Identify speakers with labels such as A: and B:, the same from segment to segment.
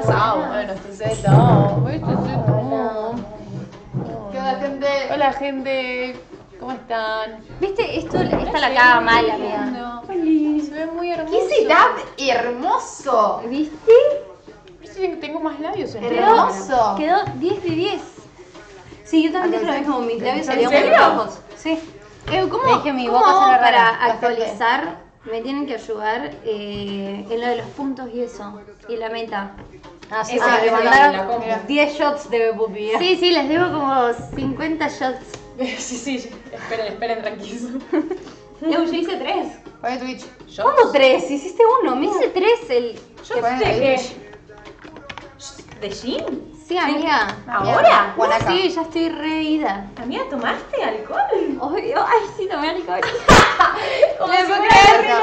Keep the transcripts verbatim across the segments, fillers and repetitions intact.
A: pasado. Bueno, esto es todo. Esto es todo.
B: ¿Qué onda, gente?
A: Hola, gente. ¿Cómo están?
C: ¿Viste? Esto, esta la caga mal, amiga.
A: No. Se ve muy hermoso.
B: ¿Qué setup hermoso?
C: ¿Viste?
A: Parece que tengo más labios en
B: Hermoso.
C: Quedó diez de diez. Sí, yo también dije lo mismo. Mis labios salieron muy
A: serio?
C: rojos. Sí. Eh, ¿Cómo,
A: Le dije, mi
C: cómo
A: boca se
C: hago
A: ve
C: para
A: rara.
B: La
C: actualizar? Me tienen que ayudar eh, en lo de los puntos y eso. Y la meta.
D: Ah, sí,
A: Esa
D: porque
A: es
D: le
A: la-
D: mandaron
A: la compu.
D: diez shots de pupi.
C: Sí, sí, les debo como cincuenta shots.
A: Sí, sí. Esperen, esperen, tranquilos.
C: Yo, yo hice tres.
B: Oye, Twitch.
D: ¿Cómo tres? Hiciste uno,
C: Me
D: mira.
C: hice tres el...
A: ¿Yo
B: Ponen
A: de
B: ahí,
A: qué? ¿De gin?
C: Sí, amiga.
A: ¿Ahora?
B: Guanaca.
C: Sí, ya estoy reída.
A: Amiga, ¿tomaste alcohol?
C: Obvio. Ay, sí, tomé alcohol.
A: ¿Cómo
C: Le
A: se
C: puedo
A: puede
C: creer.
A: re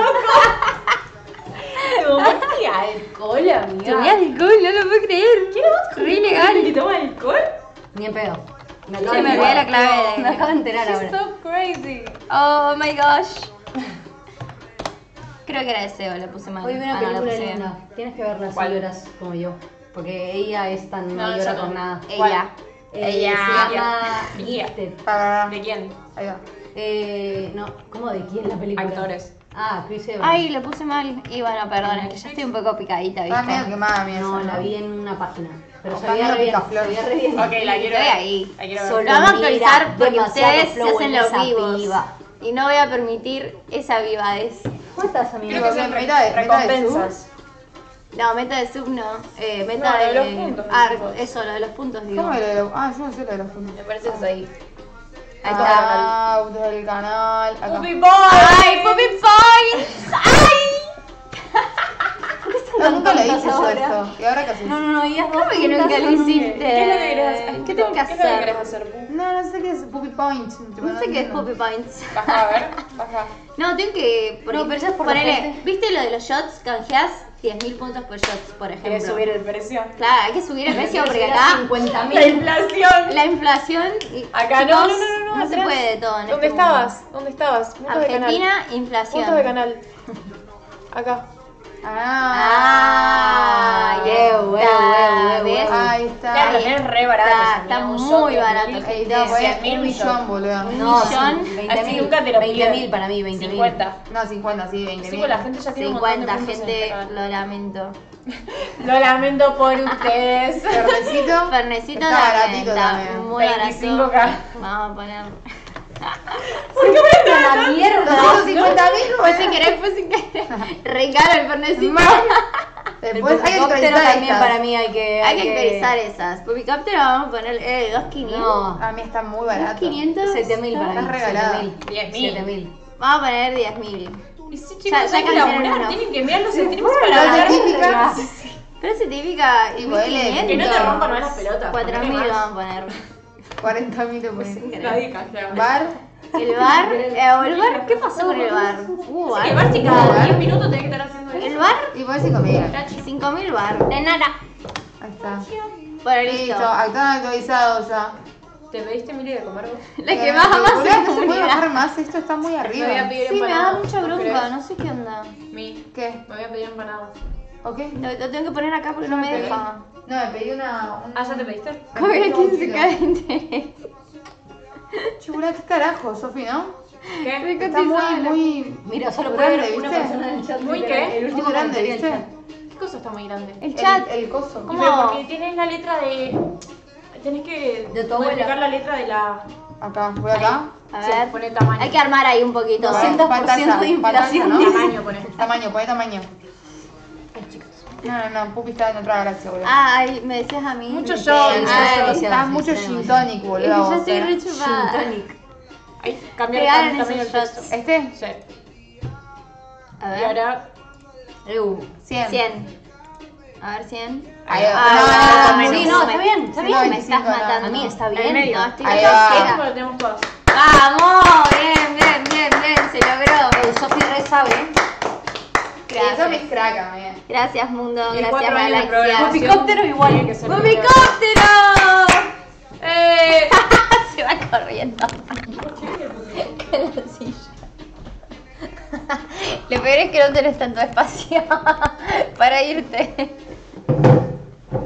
A: loco? ¿Tomaste alcohol, amiga?
C: Tomé alcohol, no lo puedo creer.
A: ¿Qué no?
C: Re ilegal.
A: ¿Que toma alcohol?
D: Ni en pedo. Me
C: Se me olvidé la clave de...
D: Me acabo de enterar
A: She's
D: ahora.
A: so crazy.
C: Oh my gosh. Creo que era deseo, le puse mal.
D: Hoy vi una
C: Ah, no, le
D: película
C: puse bien.
D: linda. Tienes que verla si
A: ¿Cuál?
D: lloras como yo. Porque ella es tan
A: No,
D: no,
A: yo
D: llora
A: no.
D: por nada.
C: Ella.
D: Eh,
A: Ella.
D: Se llama
A: Ella.
D: Gifted.
B: Para.
A: ¿De quién?
B: Ahí va.
D: Eh, no, ¿cómo de quién la película?
A: Actores.
D: Ah, Chris Evans.
C: Ay, le puse mal. Y bueno, perdón, que ya estoy un poco picadita,
B: Está medio
C: ¿viste?
B: quemada, mía.
D: No,
B: esa,
D: la vi en una página. Pero
B: Está
D: se veía
B: medio
D: re bien.
B: picaflor.
D: Se veía re bien.
A: Ok, la quiero
C: Estoy
A: ver.
C: ahí.
A: La quiero ver.
D: Solo-
C: Lo vamos a actualizar
D: Mira,
C: porque
D: demasiado
C: ustedes se
D: flow
C: hacen
D: en
C: los
D: esa
C: vivos.
D: piba.
C: Y no voy a permitir esa vivadez.
D: ¿Cómo estás, amigo?
A: Creo que
B: Bien,
A: son
B: meta de- meta de
A: recompensas.
C: No, meta de sub no. Eh, meta
A: No,
C: de...
A: lo de los puntos,
C: Ah,
A: decimos.
C: eso, lo de los puntos, digo.
B: ¿Cómo era? Ah, yo no sé lo de los puntos.
A: Me parece que es ahí.
C: Ahí está.
B: Ah, autos del canal. Acá.
A: ¡Puppy Boy!
C: ¡Ay, Poppy Points! ¡Ay!
B: No, nunca le
D: tontas
B: hice yo
D: ahora?
B: esto. ¿Y ahora qué haces?
D: No, no, no, ellas dos.
C: ¿Cómo que nunca
D: juntas
C: lo
D: son un-
C: hiciste?
A: ¿Qué es lo que querés hacer?
C: ¿Qué tengo que
A: ¿Qué es lo que
C: hacer?
A: querés hacer, Pu?
B: No, no sé qué es Puppy Point. Tipo,
C: No sé qué es
B: entiendo.
C: Poppy Points.
A: Baja, a ver, baja.
C: No, tengo que...
D: No, pero eso es por la
C: ponerle-
D: gente.
C: ¿Viste lo de los shots? Canjeás diez mil puntos por shots, por ejemplo.
A: ¿Querés subir el precio?
C: Claro, hay que subir el precio porque
D: Era
C: acá...
D: cincuenta mil.
A: ¡La inflación!
C: La inflación... y-
A: Acá
C: chicos,
A: no, no, no, no,
C: no se
A: atrás.
C: puede de todo en
A: ¿Dónde
C: este mundo.
A: estabas? ¿Dónde estabas? Puntos de canal.
C: Argentina, inflación.
A: Puntos de canal. Acá.
C: Ah,
B: Ah,
C: ya
D: huevo,
C: está,
D: huevo, huevo,
C: ¿ves?
D: huevo.
B: Ahí está.
A: Claro,
C: Ahí
A: es re barato.
C: está,
A: ese
C: está
A: mío, un
C: muy
A: shot de
C: barato.
A: mil.
B: Ahí está, pues,
A: cien mil
B: un millón,
A: son.
B: boludo.
C: Un
D: No,
C: millón.
D: veinte
A: Así
D: mil.
A: nunca te lo
D: veinte
A: piden.
D: mil para mí, veinte mil.
A: cincuenta.
B: No, cincuenta, sí, veinte
A: Sí,
B: mil.
A: pues la gente ya tiene un montón de
C: cincuenta,
A: puntos en
C: gente,
A: este canal.
C: lo lamento.
A: Lo lamento por ustedes.
B: Fernecito.
C: Fernecito
B: Está
C: también,
B: baratito
C: está
B: también.
C: muy
A: veinticinco
C: barato.
A: K.
C: Vamos a poner...
D: ¡La mierda!
B: doscientos cincuenta mil,
C: Fue sin querer, fue sin querer. Regalo el Fernecito.
B: Después hay que
D: Helicóptero
B: actualizar
D: también
B: estas.
D: para mí hay que...
C: Hay que actualizar esas. Pupicóptero vamos a poner eh, dos mil quinientos.
D: No,
B: A mí está muy barato.
C: quinientos.
D: siete mil para
B: Estás
D: mí.
B: regalada.
A: diez mil.
D: siete mil.
C: Vamos a poner diez mil.
A: Y sí,
C: Ya-
A: chicos,
C: ya
A: hay que
C: cancelaron
A: laburar,
C: uno.
A: tienen que enviar los streams para
B: La
A: ganar.
B: típica.
C: Pero se típica
B: Y
C: mil
B: ponele-
C: quinientos.
A: Que no te rompan más las pelotas.
C: cuatro
A: ponele
C: mil
A: más.
C: vamos a poner.
B: cuarenta mil te pones.
A: Nadie cajea.
B: Bar.
C: El bar, eh, o el bar, ¿qué pasó con el bar? Uh,
A: Sí, que
C: bar.
A: bar, si cada diez minutos tenés que estar haciendo eso.
C: El bar,
B: Y pones cinco mil.
C: cinco mil bar. De nada.
B: Ahí está.
C: Bueno,
B: Listo,
C: listo.
B: están actualizados ya.
A: ¿Te pediste Mili de comer vos?
C: La que baja más
B: Boludo,
C: en
B: no se puede bajar
C: comunidad.
B: más, esto está muy
A: Me voy a
B: arriba.
A: pedir
C: Sí, me da
A: empanadas.
C: mucha
A: ¿No
C: bronca,
A: querés?
C: no sé qué onda.
A: Mi,
B: ¿Qué?
A: me voy a pedir empanadas.
B: ¿Ok?
C: Lo, lo tengo que poner acá porque no me deja.
B: No, me pedí una... un-
A: Ah, ¿ya te pediste?
C: Cobra quince K de interés.
B: Chocolate, ¿qué carajo, Sofi, no?
A: ¿Qué?
B: Está muy, muy...
D: Mira, solo puede
B: grande,
D: ver una
B: ¿viste?
D: persona en el chat.
A: ¿Muy
D: literal.
A: qué?
D: El último
B: Muy grande,
D: comentario del
B: ¿viste?
D: chat.
A: ¿Qué cosa está muy grande?
C: El chat.
B: El, el coso.
C: ¿Cómo?
A: Pero porque tienes la letra de... Tenés que
D: De tu abuela.
A: modificar la letra de la...
B: Acá, voy acá.
C: A
A: Sí,
C: ver.
A: pone tamaño.
C: Hay que armar ahí un poquito.
D: doscientos por ciento de inflación.
B: ¿no?
A: Tamaño pone.
B: Tamaño, poné tamaño. No, no, no, Pupi está en otra galaxia, boludo.
C: Ay, me decías a mí.
A: Mucho
C: Me
A: show,
C: quedan-
A: mucho
C: Ay,
A: show.
B: Estás mucho
D: sí,
B: gin
D: sí.
B: tonic,
C: es
B: boludo.
C: que yo
B: vos,
C: estoy
B: eh.
C: re chupada.
D: Gin tonic.
A: Ahí, cambiar
C: Pegaron
A: el tamaño
C: esos
A: del
C: shots.
A: texto.
B: ¿Este?
A: Sí.
C: A
A: Y
C: ver.
A: ahora...
D: Eu.
B: cien.
C: cien. A ver, cien.
B: Ahí
C: Ah,
B: va.
C: no,
B: No,
C: sí,
B: no,
C: no,
B: no.
C: está bien, está bien. Me
B: veinticinco,
C: estás
B: no.
C: matando.
D: A mí está
A: En
D: bien.
A: medio.
C: No, estoy
B: Ahí
C: loca.
B: va.
A: Esto lo tenemos todas.
C: Vamos, bien, bien, bien, bien, se logró.
D: Eh, Sofi re sabe.
B: Eso me
C: Gracias.
B: crack, amiga.
C: Gracias, mundo.
A: Y
C: Gracias,
A: cuatro años de
C: galaxia.
A: programación.
D: Pupicóptero igual.
A: Tiene que ser
C: ¡Pupicóptero!
A: ¡Eh!
C: Se va corriendo. En la silla. Lo peor es que no tenés tanto espacio para irte.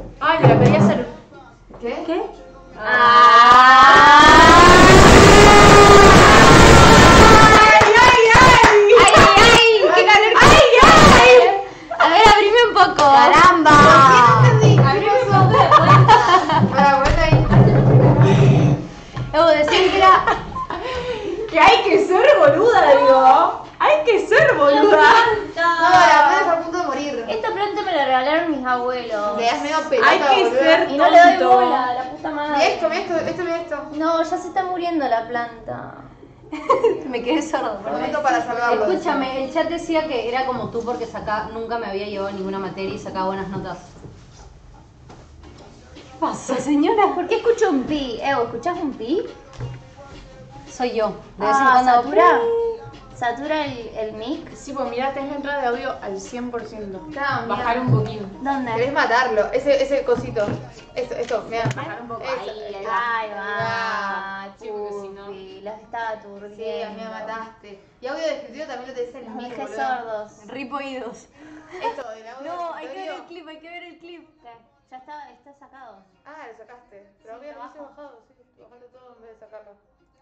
D: ¡Caramba!
A: A mí me
D: punto de cuenta.
A: Para, vuelta ahí.
D: Debo decir que era...
B: Que hay que ser boluda, digo. Hay que ser boluda.
A: No, la planta está a punto de morir.
C: Esta planta me la regalaron mis abuelos.
A: Le das medio pelota,
B: Hay que
A: boluda.
B: ser
C: Y no le doy
B: tonto.
C: bola, la puta
A: Mira
C: madre.
A: esto, mira esto, esto, mira esto.
C: No, ya se está muriendo la planta.
D: Me quedé sordo.
A: Momento para salvarlo.
D: Escúchame, el chat decía que era como tú porque saca, nunca me había llevado ninguna materia y sacaba buenas notas. ¿Qué pasa, señora?
C: ¿Por qué escucho un pi? Evo, ¿escuchás un pi?
D: Soy yo. De vez en
C: Ah,
D: cuando.
C: satura. Satura el, el mic.
B: Sí, pues mirá, tenés la entrada de audio al cien por ciento.
A: Claro, mira.
B: Bajar un poquito.
C: ¿Dónde?
A: Querés matarlo, ese, ese cosito. Esto, esto, mira.
B: Bajar un poco.
A: Eso,
B: Ahí, ahí
C: Ay,
A: va.
C: va.
B: Sí, porque si no-
C: Pupi, las estaba aturdiendo.
A: Sí, a mí me mataste. Y audio de escritorio también lo tenés en el
C: Los
A: mic,
C: dejé
A: boludo.
C: sordos.
D: Rip oídos.
A: Esto, del audio
D: No,
A: de
D: hay que ver el
A: escritorio.
D: clip, hay que ver el clip.
C: ¿Qué? Ya está, está sacado.
A: Ah, lo sacaste. Pero
C: Sí,
A: había
C: lo
A: lo hubiese
C: bajo.
A: bajado, sí. Bajando todo en vez de sacarlo.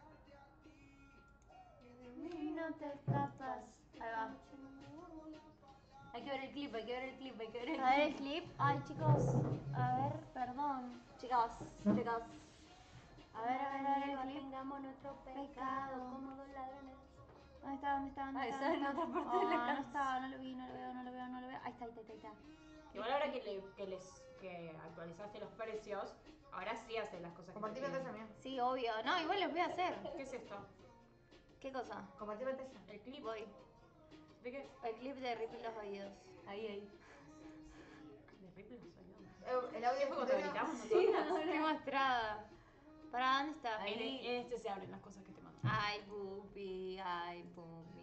C: No te escapas. Ahí va.
D: Hay que ver el clip, hay que ver el clip, hay que ver el
C: A ver el
D: clip.
C: clip. Ay, chicos. A ver, perdón. Chicos, chicos. A ver, a ver, a ver el clip.
D: Tengamos nuestro
C: pecado como
D: dos ladrones.
C: ¿Dónde está? ¿Dónde está? ¿Dónde
D: Ah,
C: está?
D: está en
C: ¿Dónde
D: otra
C: está?
D: parte de la
C: Ah, no
D: casa.
C: está, no lo vi, no lo veo, no lo veo, no lo veo. Ahí está, ahí está, ahí está.
B: Igual ahora que, le, que les que actualizaste los precios, ahora sí hacen las cosas que
A: Compartí
B: te
A: pantalla
B: piden.
A: mía.
C: Sí, obvio. No, igual los voy a hacer.
B: ¿Qué es esto?
C: ¿Qué cosa?
A: Compartí pantalla.
B: El clip.
C: Voy.
B: ¿De qué?
C: El clip de Rippy los oídos.
D: Ahí, ahí.
B: De Ripple los oídos.
A: Eh, El audio de
B: ¿Qué fue cuando
A: escritorio.
B: gritamos nosotras?
C: Estoy mostrada. ¿Para dónde está?
B: En, en este se abren las cosas que te mando.
C: Ay, pupi, ay, pupi.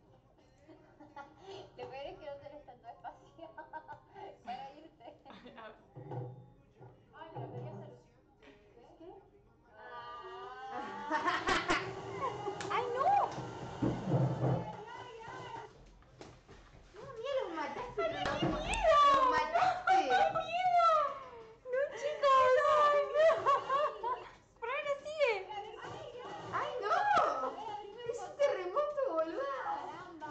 C: Lo peor es que no tenés tanto espacio para irte. Ay, pero quería hacer. ¿Qué? ¡Ay, no!
A: No, mira, los mataste. ¡Qué miedo! ¡Los mataste!
C: ¡No, chicos! ¡Ay, no! ¡Pero ahora sigue!
A: ¡Ay, no! ¡Es un terremoto, boluda!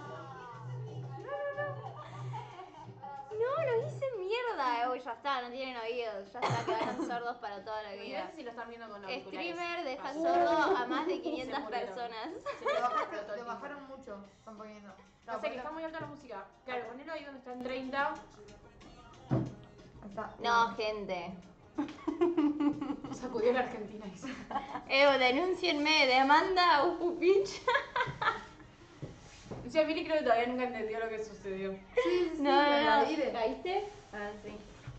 C: No, lo hice mierda. Uy, ya está, no tienen oídos. Ya está, quedaron sordos para toda la vida.
B: Imagínate si lo están viendo con auriculares.
C: Streamer deja
B: Ah,
C: sordo a más de quinientas
B: Se murieron.
C: personas.
B: Se
A: Lo
B: les
A: bajaste,
B: explotó el
A: lo
B: tiempo.
A: bajaron mucho. Están poniendo.
B: No sé, que está muy alta la música. Claro, ponelo ahí donde está en treinta.
A: Ahí está.
C: No, gente.
B: Sacudió la Argentina. Dice.
C: Evo, denúncienme, demanda a Upupich.
B: O sea, Mili creo que todavía nunca entendió lo que sucedió.
C: No,
A: la
C: no, no.
A: mire.
C: ¿Caíste? Ah, sí.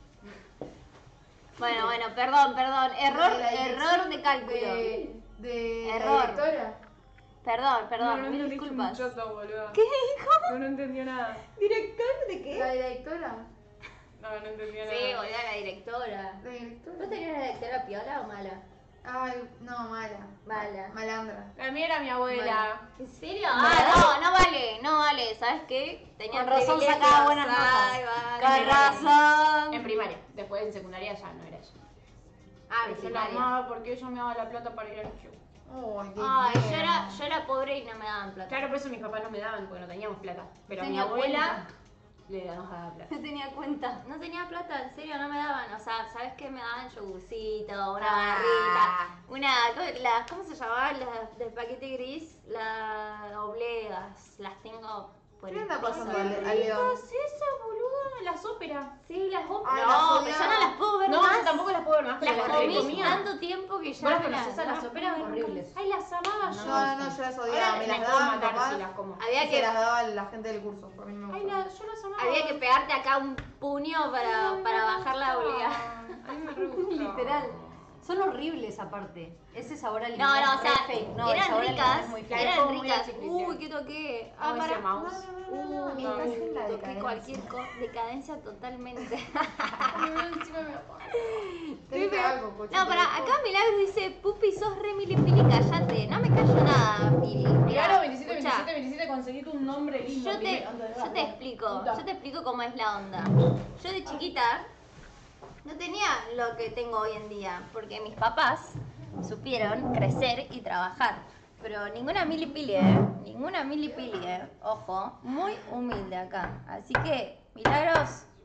C: Bueno, bueno, perdón, perdón. Error,
A: De la
C: error de cálculo.
A: De, de
C: Error.
A: la directora.
C: Perdón, perdón,
B: no, no
C: mil
B: entendiste un
C: disculpas.
B: choto, boludo.
C: ¿Qué dijo?
B: No, no entendió nada.
C: ¿Director de
A: ¿La directora?
B: No, no entendió nada.
C: Sí, boludo, la directora.
A: ¿La directora?
C: ¿Vos tenías la directora piola o mala?
A: Ay, no, mala.
C: Mala.
A: Malandra.
B: La mía era mi abuela.
C: ¿En serio? Ah, no, no vale, no vale. ¿Sabes qué? Tenía
D: Con razón
C: privilegios.
D: sacaba buenas notas.
C: Ay, vale.
D: Con razón.
B: En primaria. Después en secundaria ya no era ella.
C: Ah, en
B: Pero yo la
C: primaria.
B: amaba porque ella me daba la plata para ir al show.
A: Ay, qué
C: Ay, yo
A: miedo.
C: era, yo era pobre y no me daban plata.
B: Claro, por eso mis papás no me daban porque no teníamos plata. Pero a mi
D: Tenía
B: abuela
D: cuenta.
B: le damos a plata.
D: No tenía cuenta.
C: No tenía plata, en serio, no me daban. O sea, ¿sabes qué? Me daban yogurcito, una
A: Ah.
C: barrita, una. ¿Cómo, las, ¿cómo se llamaban las del paquete gris? Las obleas. Las tengo por
A: ¿Qué
C: el
A: anda
C: piso.
A: pasando al, al
B: ¿Qué
A: león?
B: es esa, boluda? Las óperas.
C: Sí, las obleas.
A: Ay,
C: no,
A: las
C: pero ya
A: odiaba.
C: no las puedo ver
B: No,
C: más.
B: yo tampoco las puedo ver más, pero
C: Las
B: las
C: comí
B: recomía.
C: tanto tiempo que ya
B: ¿Vos las
C: no
B: conocés a las óperas?
D: Horribles.
B: Ay, las amaba yo.
A: No, no, yo las odiaba.
B: Ahora
A: Me
B: me
A: las
B: puedo
A: daban
B: matar
A: papás.
B: si las como.
C: Había
A: y
C: que,
A: se las daba a la gente del curso. A mí no me
B: Ay,
A: gustaba.
B: la, yo las amaba.
C: había que pegarte acá un puño para,
B: Ay,
C: para
B: me
C: bajar la
B: gustaba.
C: oblea.
B: A mí me re gustaba.
D: Literal. Son horribles aparte. Ese sabor al
C: No,
D: limón
C: no, o
D: es
C: sea,
D: re fake. No, el
C: eran
D: sabor al limón
C: ricas,
D: es muy
B: Claro,
D: fake.
B: es
C: eran
B: como muy
C: ricas.
B: artificial.
C: Uy, ¿qué toqué?
B: Ah,
C: Ah, para.
B: mouse.
C: Uh,
A: Estás en la
C: toqué
A: decadencia.
C: cualquier cosa. Decadencia totalmente.
B: Encima me apaga.
A: Te dije algo, coche.
C: No, para, acá Milagro dice, Pupi, sos re milipili, callate. No me callo nada, Pili.
B: Claro, veintisiete,
C: escuchá,
B: veintisiete, veintisiete, conseguiste un nombre lindo.
C: Yo te,
B: dime.
C: yo te explico,
B: Puta.
C: yo te explico cómo es la onda. Yo de chiquita no tenía lo que tengo hoy en día, porque mis papás supieron crecer y trabajar. Pero ninguna milipili, ¿eh? Ninguna milipili, ¿eh? Ojo, muy humilde acá. Así que, Milagros,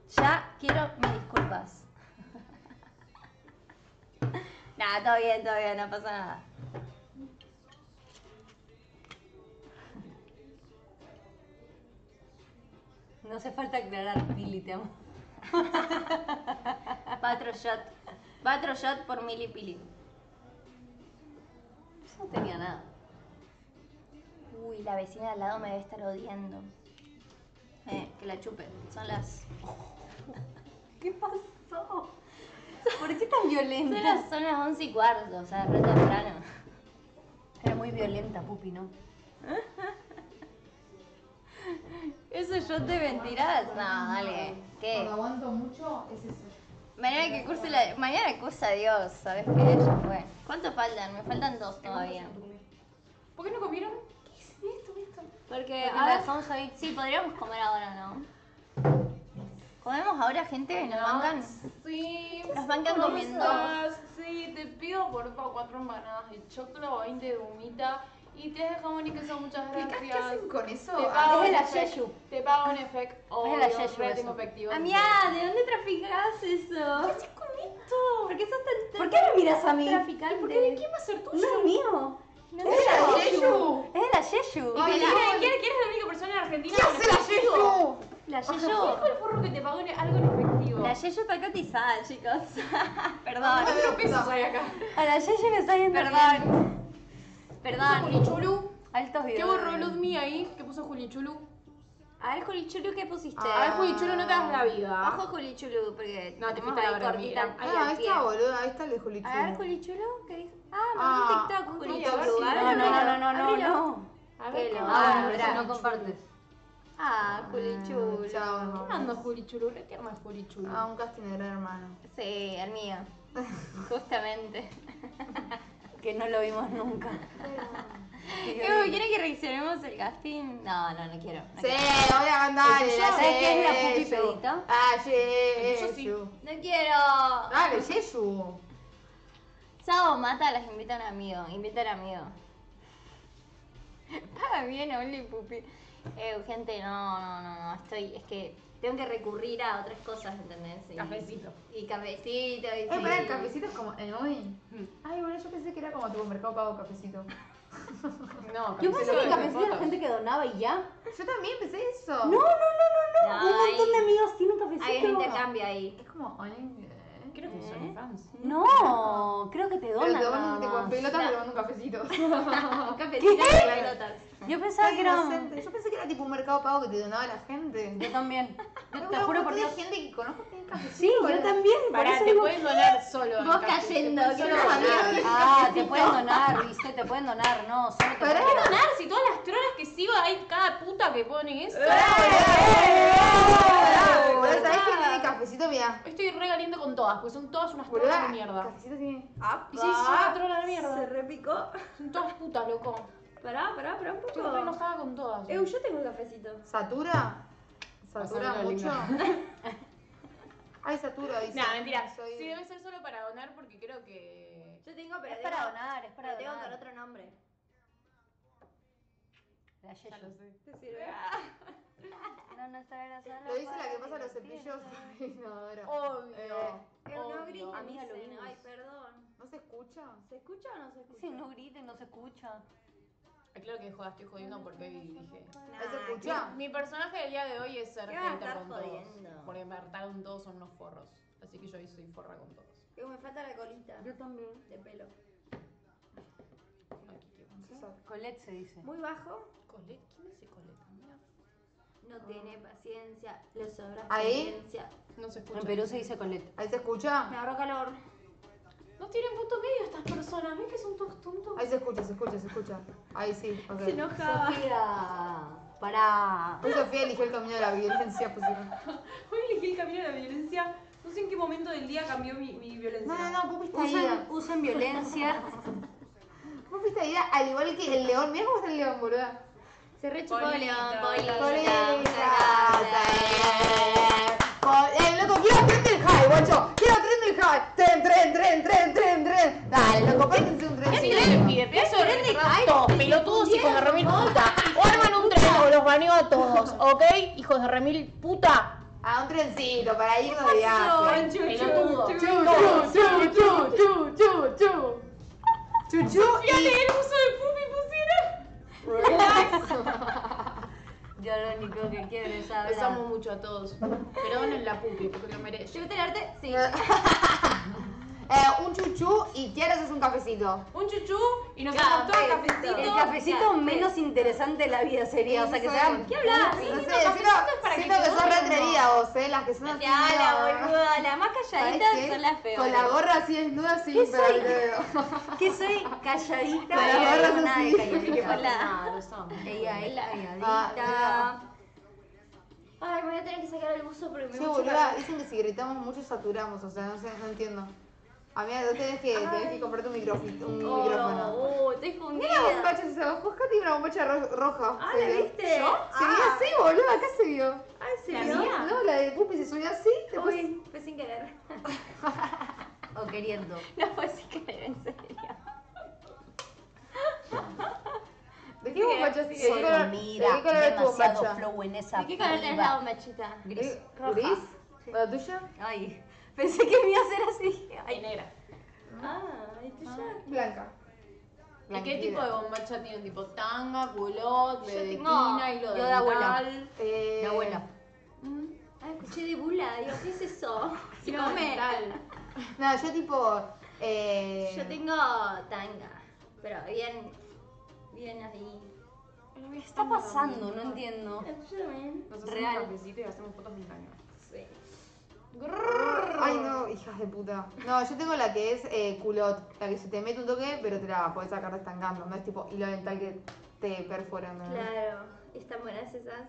C: Ya quiero mis disculpas. Nah, todo bien, todo bien, no pasa nada.
D: No hace falta aclarar, Pili, te amo.
C: Patro shot. Patro shot por Mili Pili.
D: Yo no tenía nada.
C: Uy, la vecina de al lado me debe estar odiando. Eh, que la chupe. Son las...
D: ¿Qué pasó? ¿Por qué tan
C: Son
D: violenta?
C: las, son las once y cuarto, o sea, re temprano.
D: Era muy violenta, Pupi, ¿no?
C: ¿Eso yo te mentirás? No, dale. ¿Qué?
A: Cuando aguanto mucho, es eso.
C: Mañana que curse la... Mañana cursa Dios, ¿sabes qué? Ya fue. ¿Cuántos faltan? Me faltan dos todavía.
B: ¿Por qué no comieron? ¿Qué es esto, esto?
C: Porque,
D: Porque
C: a
D: la
C: ver,
D: dejamos ahí.
C: sí, podríamos comer ahora, ¿no? ¿Comemos ahora, gente? ¿Nos bancan?
B: Sí.
C: Nos bancan
B: ¿cómo
C: comiendo.
B: estás? Sí, te pido por favor cuatro empanadas de choclo, veinte de humita y tres de jamón y queso, muchas
A: ¿Qué,
B: gracias.
A: ¿Qué hacen con eso?
B: Te
A: Ah,
B: pago
D: es de
B: en
D: la
B: efect-
D: Yeyu.
B: Te pago en efecto.
D: Es de la
B: obvio,
D: Yeyu
B: re
D: eso.
B: tengo efectivo.
C: Amiga, ¿de dónde traficás eso?
B: ¿Qué haces con esto?
C: ¿Por qué sos tan,
D: ¿Por qué me miras a mí?
C: traficante?
B: ¿Por qué? ¿Quién va a ser tuyo?
D: No es mío.
C: No
D: Es de la
C: sé.
D: Yeyu. Es de la Yeyu.
B: ¿Y
A: Ay,
B: quién,
A: no.
B: es- quién, quién es la única persona en Argentina
A: ¿Qué
B: con
A: hace la
B: efectivo?
A: Yeyu?
C: La
B: ¿Quién
C: Yeyu.
B: fue el forro que te pagó en- algo en efectivo?
C: La Yeyu está cotizada, chicos. Perdón.
A: Ay,
B: ¿Cuántos pesos hay acá?
D: A la Yeyu le está yendo bien.
C: Perdón.
B: ¿Puso
C: Perdón.
B: Julichulu?
D: Altos
B: ¿Qué
D: videos.
B: borró Ludmi ahí? ¿Qué puso Julichulu?
C: A ver, Julichulu, ¿qué pusiste?
B: A ver, Julichulu, no te das la vida.
C: Ojo, Julichulu, porque
B: No, te
C: tenemos
B: fuiste a la
C: ahí
B: verga,
C: cortita
B: mira.
C: ahí
A: Ah,
C: al
A: ahí
C: pie.
A: está, boludo. Ahí está el de Julichulu.
C: A ver, Julichulu, ¿qué dice? Ah,
A: Ah,
C: mandó un TikTok,
A: un
C: Julichulu.
A: TikTok, sí.
C: A ver,
D: No, no, no,
C: abrilo,
D: no, no,
C: abrilo.
D: no.
B: A ver,
C: Qué
B: ¿qué
C: lo-
B: más?
D: Ah,
C: Ah,
D: pero
C: mirá.
D: no compartes.
C: Ah, Julichulu.
A: Chao.
B: ¿Qué manda Julichulu? Re tierno es Julichulu.
A: Ah, un casting de gran hermano.
C: Sí, el mío. Justamente.
D: Que no lo vimos nunca.
C: Ew, ¿quieren que reaccionemos el casting? No, no, no quiero. no
A: Sí,
C: quiero.
A: voy a mandar.
D: ¿Sabes qué es la Pupi pedita?
A: Ah,
B: Yo sí.
A: Yeyu.
C: No quiero.
A: Dale, Yeyu.
C: Sao Mata las invita a un amigo. Invita a un amigo. Paga bien, Only Pupi. Eh, gente, no, no, no, no. Estoy. Es que tengo que recurrir a otras cosas, ¿entendés? Y-
B: Cafecito.
C: Y cafecito. Y
A: Eh,
C: sí.
A: para el cafecito es como el móvil.
B: Mm.
A: Ay, bueno, yo pensé que era como tu mercado pago cafecito.
B: No,
D: Yo pensé
B: cafecito
D: que
B: de
D: cafecito era
B: fotos.
D: gente que donaba y ya.
A: Yo también pensé eso.
D: No, no, no, no, no.
C: No,
D: Un montón
C: hay-
D: de amigos tienen cafecito.
C: Hay un intercambio ahí.
A: Es como online.
B: Creo que son fans.
D: No, creo que te
A: Pero
D: donan.
A: te
D: nada
A: van tipo en
D: más.
A: pelota, pero mando un cafecito.
C: Un cafecito de pelotas.
D: Yo pensaba
A: Ay,
D: que era.
A: inocente. Yo pensé que era tipo un mercado pago que te donaba la gente.
D: Yo también. Yo
A: No,
D: te
A: pero
D: juro
A: un
D: por
A: montón
D: Dios.
A: de gente que conozco tiene cafecito.
D: Sí, yo
A: boludo.
D: también. Por
B: Pará,
D: eso
B: te
D: digo-
B: pueden donar solo.
C: Vos
B: en café.
C: cayendo,
B: Te pueden
C: que
B: solo
C: no
B: donar.
C: sabía.
D: Ah, te pueden donar, viste, te pueden donar, no, solo te
A: Pará.
D: pueden
B: ¿Qué
D: donar.
B: donar? Si todas las trolas que sigo hay cada puta que pone eso.
A: Boludo, ¿sabés quién tiene cafecito? Mira.
B: Estoy re caliente con todas, porque son todas unas
A: Boludo,
B: trolas de mierda.
A: cafecito tiene.
B: Y sí, son una trola de
C: Se
B: mierda.
C: repicó.
B: Son todas putas, loco.
C: Pará, pará, pará un
B: Estoy
C: poco.
B: re enojada con todas.
C: Eu, yo tengo un cafecito.
A: ¿Satura? ¿Satura
B: Pásame la
A: mucho?
B: linda.
A: Ay, satura, dice.
B: Nah, mentira.
A: Soy-
B: Sí, debe ser solo para donar porque creo que...
C: Yo tengo, pero
D: Es
C: tengo-
D: para donar, es para
C: pero tengo
D: donar.
C: con otro nombre.
D: La
B: Ya
D: Yeyu.
B: lo sé.
C: ¿Te sirve?
D: No, no está grasa.
A: Lo dice la que pasa los cepillos. Ay, no, ahora.
B: Obvio.
C: Eh, no
B: obvio.
C: griten,
D: Amiga, lo
C: dicen.
D: vimos.
C: Ay, perdón.
A: ¿No se escucha?
C: ¿Se escucha o no se escucha?
D: Si no griten, no se escucha.
B: Ay, claro que joda, estoy jodiendo porque hoy dije...
A: ¿Ahí se escucha?
B: Mi personaje del día de hoy es ser
C: ¿Qué vas a
B: hater
C: estar
B: con todos.
C: jodiendo?
B: Porque me hartaron todos, son unos forros. Así que yo hoy soy forra con todos.
C: Que me falta la colita.
D: Yo también.
C: De pelo.
B: No, aquí quiero.
D: Colette se dice.
C: Muy bajo.
B: Colette, ¿quién es ese Colette, amiga?
C: No tiene paciencia. Le sobra
A: ¿Ahí?
C: experiencia.
B: No se escucha.
D: En Perú se dice Colette.
A: ¿Ahí se escucha?
C: Me agarró calor.
B: No tienen punto medio estas personas. ¿Ves que son todos tontos?
A: Ahí se escucha, se escucha, se escucha. Ahí sí, ok.
C: Se enojaba.
D: Sofía, pará.
A: Hoy Sofía eligió el camino de la violencia, pusieron.
B: Hoy elegí el camino de la violencia. No sé en qué momento del día cambió mi, mi violencia.
A: No, no, no, Pupi está
D: Usen,
A: ida.
D: usen violencia.
A: Pupi está ida al igual que el león. Mira cómo está el león, boluda.
C: Se rechupó
B: Polita,
C: León,
B: polita.
A: Eh, loco, quiero tren del high, guacho. Quiero tren del high. Tren, tren, tren, tren, tren, tren. Dale, loco, préntense un tren.
B: ¿Qué tren, pibe? Pedazo de retratos, pelotudos, hijos de remil puta. O arman un tren o los baneo a todos, ¿ok? Hijos de remil puta.
A: A un trencito para irnos de viaje.
B: Pelotudo.
A: Chu, chu, chu, chu, chu, chu, chu. Chuchu y...
B: el uso de pupi pusieron.
D: Yo lo único que quiero es hablar.
B: Les amo mucho a todos. Perdonen la pupi porque lo merece.
C: ¿Te gusta el arte? Sí.
A: Eh, un chuchú y quieres es un cafecito.
B: Un chuchú y nos
C: Cafecito.
B: vamos todos cafecito.
D: El cafecito menos interesante de la vida sería, o sea, que sea...
C: ¿Qué hablas?
A: No sé,
B: los
A: siento,
B: cafecitos para que
A: siento que
B: te
A: sos
B: duermas.
A: re atrevida vos, eh, las que son
C: No
A: así.
C: te habla,
A: medio-
C: boluda. Las más
A: ¿Sabés
C: calladitas
A: qué?
C: son las peores.
A: Con la gorra así desnuda, sí,
D: ¿Qué
A: pero
D: soy?
A: ahí te veo.
D: Que soy calladita
A: Con la
D: y
A: gorra
D: hay una
A: así.
D: de calladita.
C: Hola.
B: Nada, los amo.
D: Ella es
C: Hola.
D: calladita.
C: Ay, me voy a tener que sacar el buzo porque me
A: Sí,
C: da mucho
A: boluda,
C: calor.
A: dicen que si gritamos mucho saturamos, o sea, no sé, no entiendo. Amiga, vos tenés que, tenés que comprarte un, micrófono, un
C: Oh,
A: micrófono.
C: oh, estoy
A: Mira
C: fundida.
A: la bombacha esa, Oscar tiene una bombacha ro- roja.
C: Ah,
A: se
C: ¿la
A: ve.
C: viste?
A: ¿Yo? Se vio
C: Ah.
A: así, boludo, acá se vio.
C: Ay, ¿se
B: ¿La
C: vio?
B: mía?
A: No, la de Pupi se subió así, después...
C: Uy, fue sin querer.
D: O queriendo.
C: No fue sin querer, en serio.
A: ¿De qué bombacha? ¿De qué
D: Solo
A: color,
D: mira,
A: ¿de qué color es tu
D: demasiado
A: bombacha?
D: flow en esa
C: ¿De qué color tenés la
D: piba.
C: bombachita?
D: Gris.
A: ¿Eh?
C: Roja.
A: ¿Gris? ¿La tuya?
D: Ay, pensé que me iba a hacer así.
B: Ay,
D: Ay,
B: negra.
C: Ah, ¿y tuya?
A: Blanca.
B: ¿Y qué tipo de bombacha tienen? ¿Tipo tanga, culot,
C: Yo tengo-
B: vedetina, hilo
D: yo de abuela.
B: dental?
A: Eh,
D: mi abuela.
C: Ah, escuché de bula. Digo, ¿qué es eso? Se
B: Hilo
C: come.
B: dental.
A: No, yo tipo... Eh,
C: Yo tengo tanga, pero bien, bien así.
D: ¿Qué está pasando? No entiendo.
C: Yo también.
B: Nos hacemos
D: Real.
B: un cafecito y hacemos fotos de cañón.
C: Sí.
A: Ay, no, hijas de puta. No, yo tengo la que es eh, culot, la que se te mete un toque, pero te la podés sacar estancando. No es tipo hilo dental que te perfora. ¿no?
C: Claro, están buenas esas.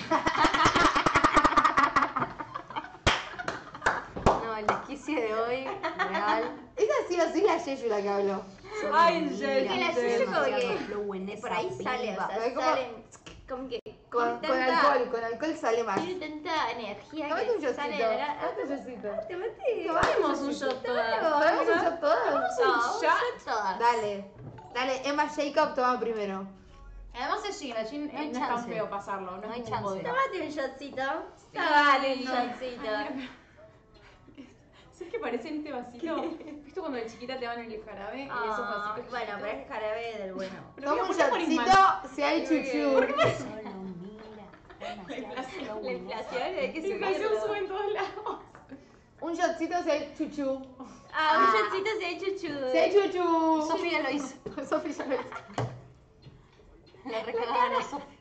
D: No, el desquicie de hoy, real.
A: Esa sí o sí es la Yeyu la que habló.
B: Ay,
D: Mira,
B: Yeyu,
C: Que la Yeyu como
D: demasiado
C: que
D: flow en esa
C: por ahí sale, o
D: piba.
C: sea,
A: ¿Sabes cómo?
C: salen como que
A: Con,
C: tiene
A: con
C: tanta-
A: alcohol, con alcohol sale más.
C: tiene tanta energía
A: Tomate un
C: que
A: shotcito.
C: sale de la...
A: Tomate un shotcito.
C: Te metí.
B: Tomemos un shot todas.
A: ¿Tomamos un shot todas?
C: No, un
B: shot.
C: shot todas.
A: Dale. Dale, Emma Jacob toma primero.
B: Además es gin, el gin
D: No hay
B: eh, no es tan
D: chance.
B: feo pasarlo, no,
D: No hay
B: es como un
D: chance.
B: vodka.
C: Tómate un shotcito. Tómate un
B: no.
C: shotcito.
B: ¿Sabes qué parece en este vasito? ¿Viste cuando de chiquita te van el jarabe en esos
C: Ah,
B: vasitos?
C: bueno,
B: chiquitos?
C: pero es jarabe del bueno.
B: Pero
A: Toma
B: mira,
A: un
B: ¿por qué pones
A: shotcito
B: mal?
A: si hay chuchu.
D: Solo mira, demasiado flow
C: La
D: en
C: inflación
D: esa
C: hay que
B: La inflación
C: subirlo.
B: sube en todos lados.
A: Un shotcito si hay chuchu.
C: Ah, un shotcito si hay chuchu.
A: Si hay chuchu.
D: Sofía lo hizo.
A: Sofía ya lo hizo.
D: Le recagaban a Sofía.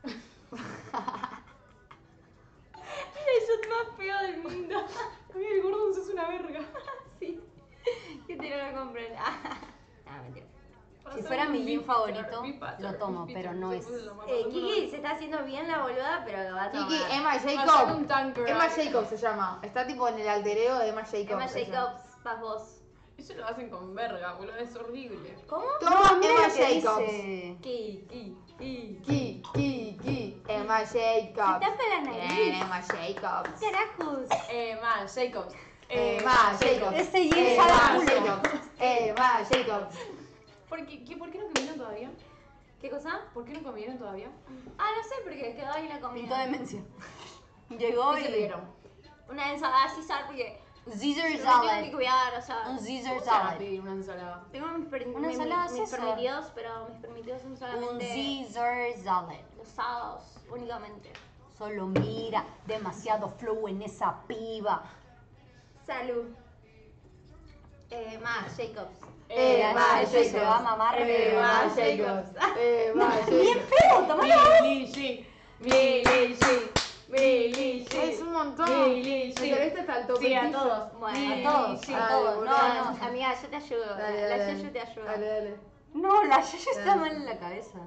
C: El shot más feo del mundo.
B: Mira, el gordo es una verga.
C: Sí. Que te lo compren. Ah, mentira.
D: Si fuera mi gin favorito, lo tomo, pero no es.
C: Eh, Kiki se está haciendo bien la boluda, pero lo va a tomar.
A: Kiki, Emma
B: Va a ser un
A: Jacob.
B: tanker.
A: Emma Jacob se llama. Está tipo en el altereo de Emma Jacob.
C: Emma
A: se llama.
C: Jacobs, vas vos.
B: Eso lo hacen con verga, boludo, es horrible.
C: ¿Cómo?
A: Toma
D: Mira
A: Emma
D: lo que
A: Jacobs.
D: dice.
B: Kiki, Kiki.
A: Ki, ki, ki. Emma
C: Se
A: Jacobs.
C: tapa la
A: Bien,
C: nariz.
A: Emma Jacobs.
C: Carajos.
B: Emma Jacobs.
A: Emma Jacobs.
D: Este gin
A: Emma
D: sabe culo.
A: Jacobs. Emma Jacobs.
B: ¿Por qué, qué- ¿Por qué no comieron todavía?
C: ¿Qué cosa?
B: ¿Por qué no comieron todavía?
C: Ah, no sé, porque quedó ahí la comida.
D: Pintó demencia. Llegó
B: ¿Qué se
D: y.
B: pidieron?
C: Una ensalada César porque
D: Caesar
C: me tengo que
D: salad.
C: cuidar, o sea.
D: Un Caesar
B: ¿Cómo se va a
D: salad.
B: pedir una ensalada?
C: Tengo mis, per-
D: Una
C: mi-
D: ensalada
C: mis
D: César.
C: permitidos, pero mis permitidos son
D: Un
C: solamente
D: Caesar salad.
C: los sábados, únicamente.
D: Solo mira, demasiado flow en esa piba.
C: Salud. Eh, más, Jacobs.
A: Emma
D: eso se va a
A: Jacobs.
D: mamar, pero
A: Emma
D: no.
A: Jacobs. Emma
D: Bien
A: Jacobs.
D: feo, tomalo vos.
B: Billie Jean, Billie Jean, Billie Jean.
A: Es un montón.
B: Billie
A: Me
B: Jean.
A: saliste hasta el
B: Sí, a
A: topetillo.
B: todos.
C: Bueno,
B: Billie
D: a todos,
B: Jean.
D: a todos.
A: Dale,
D: No,
A: boludo.
D: no.
C: Amiga, yo te ayudo.
A: Dale,
C: la
A: dale.
C: Yeyu te ayuda.
A: Dale, dale.
D: No, la Yeyo está mal en la cabeza.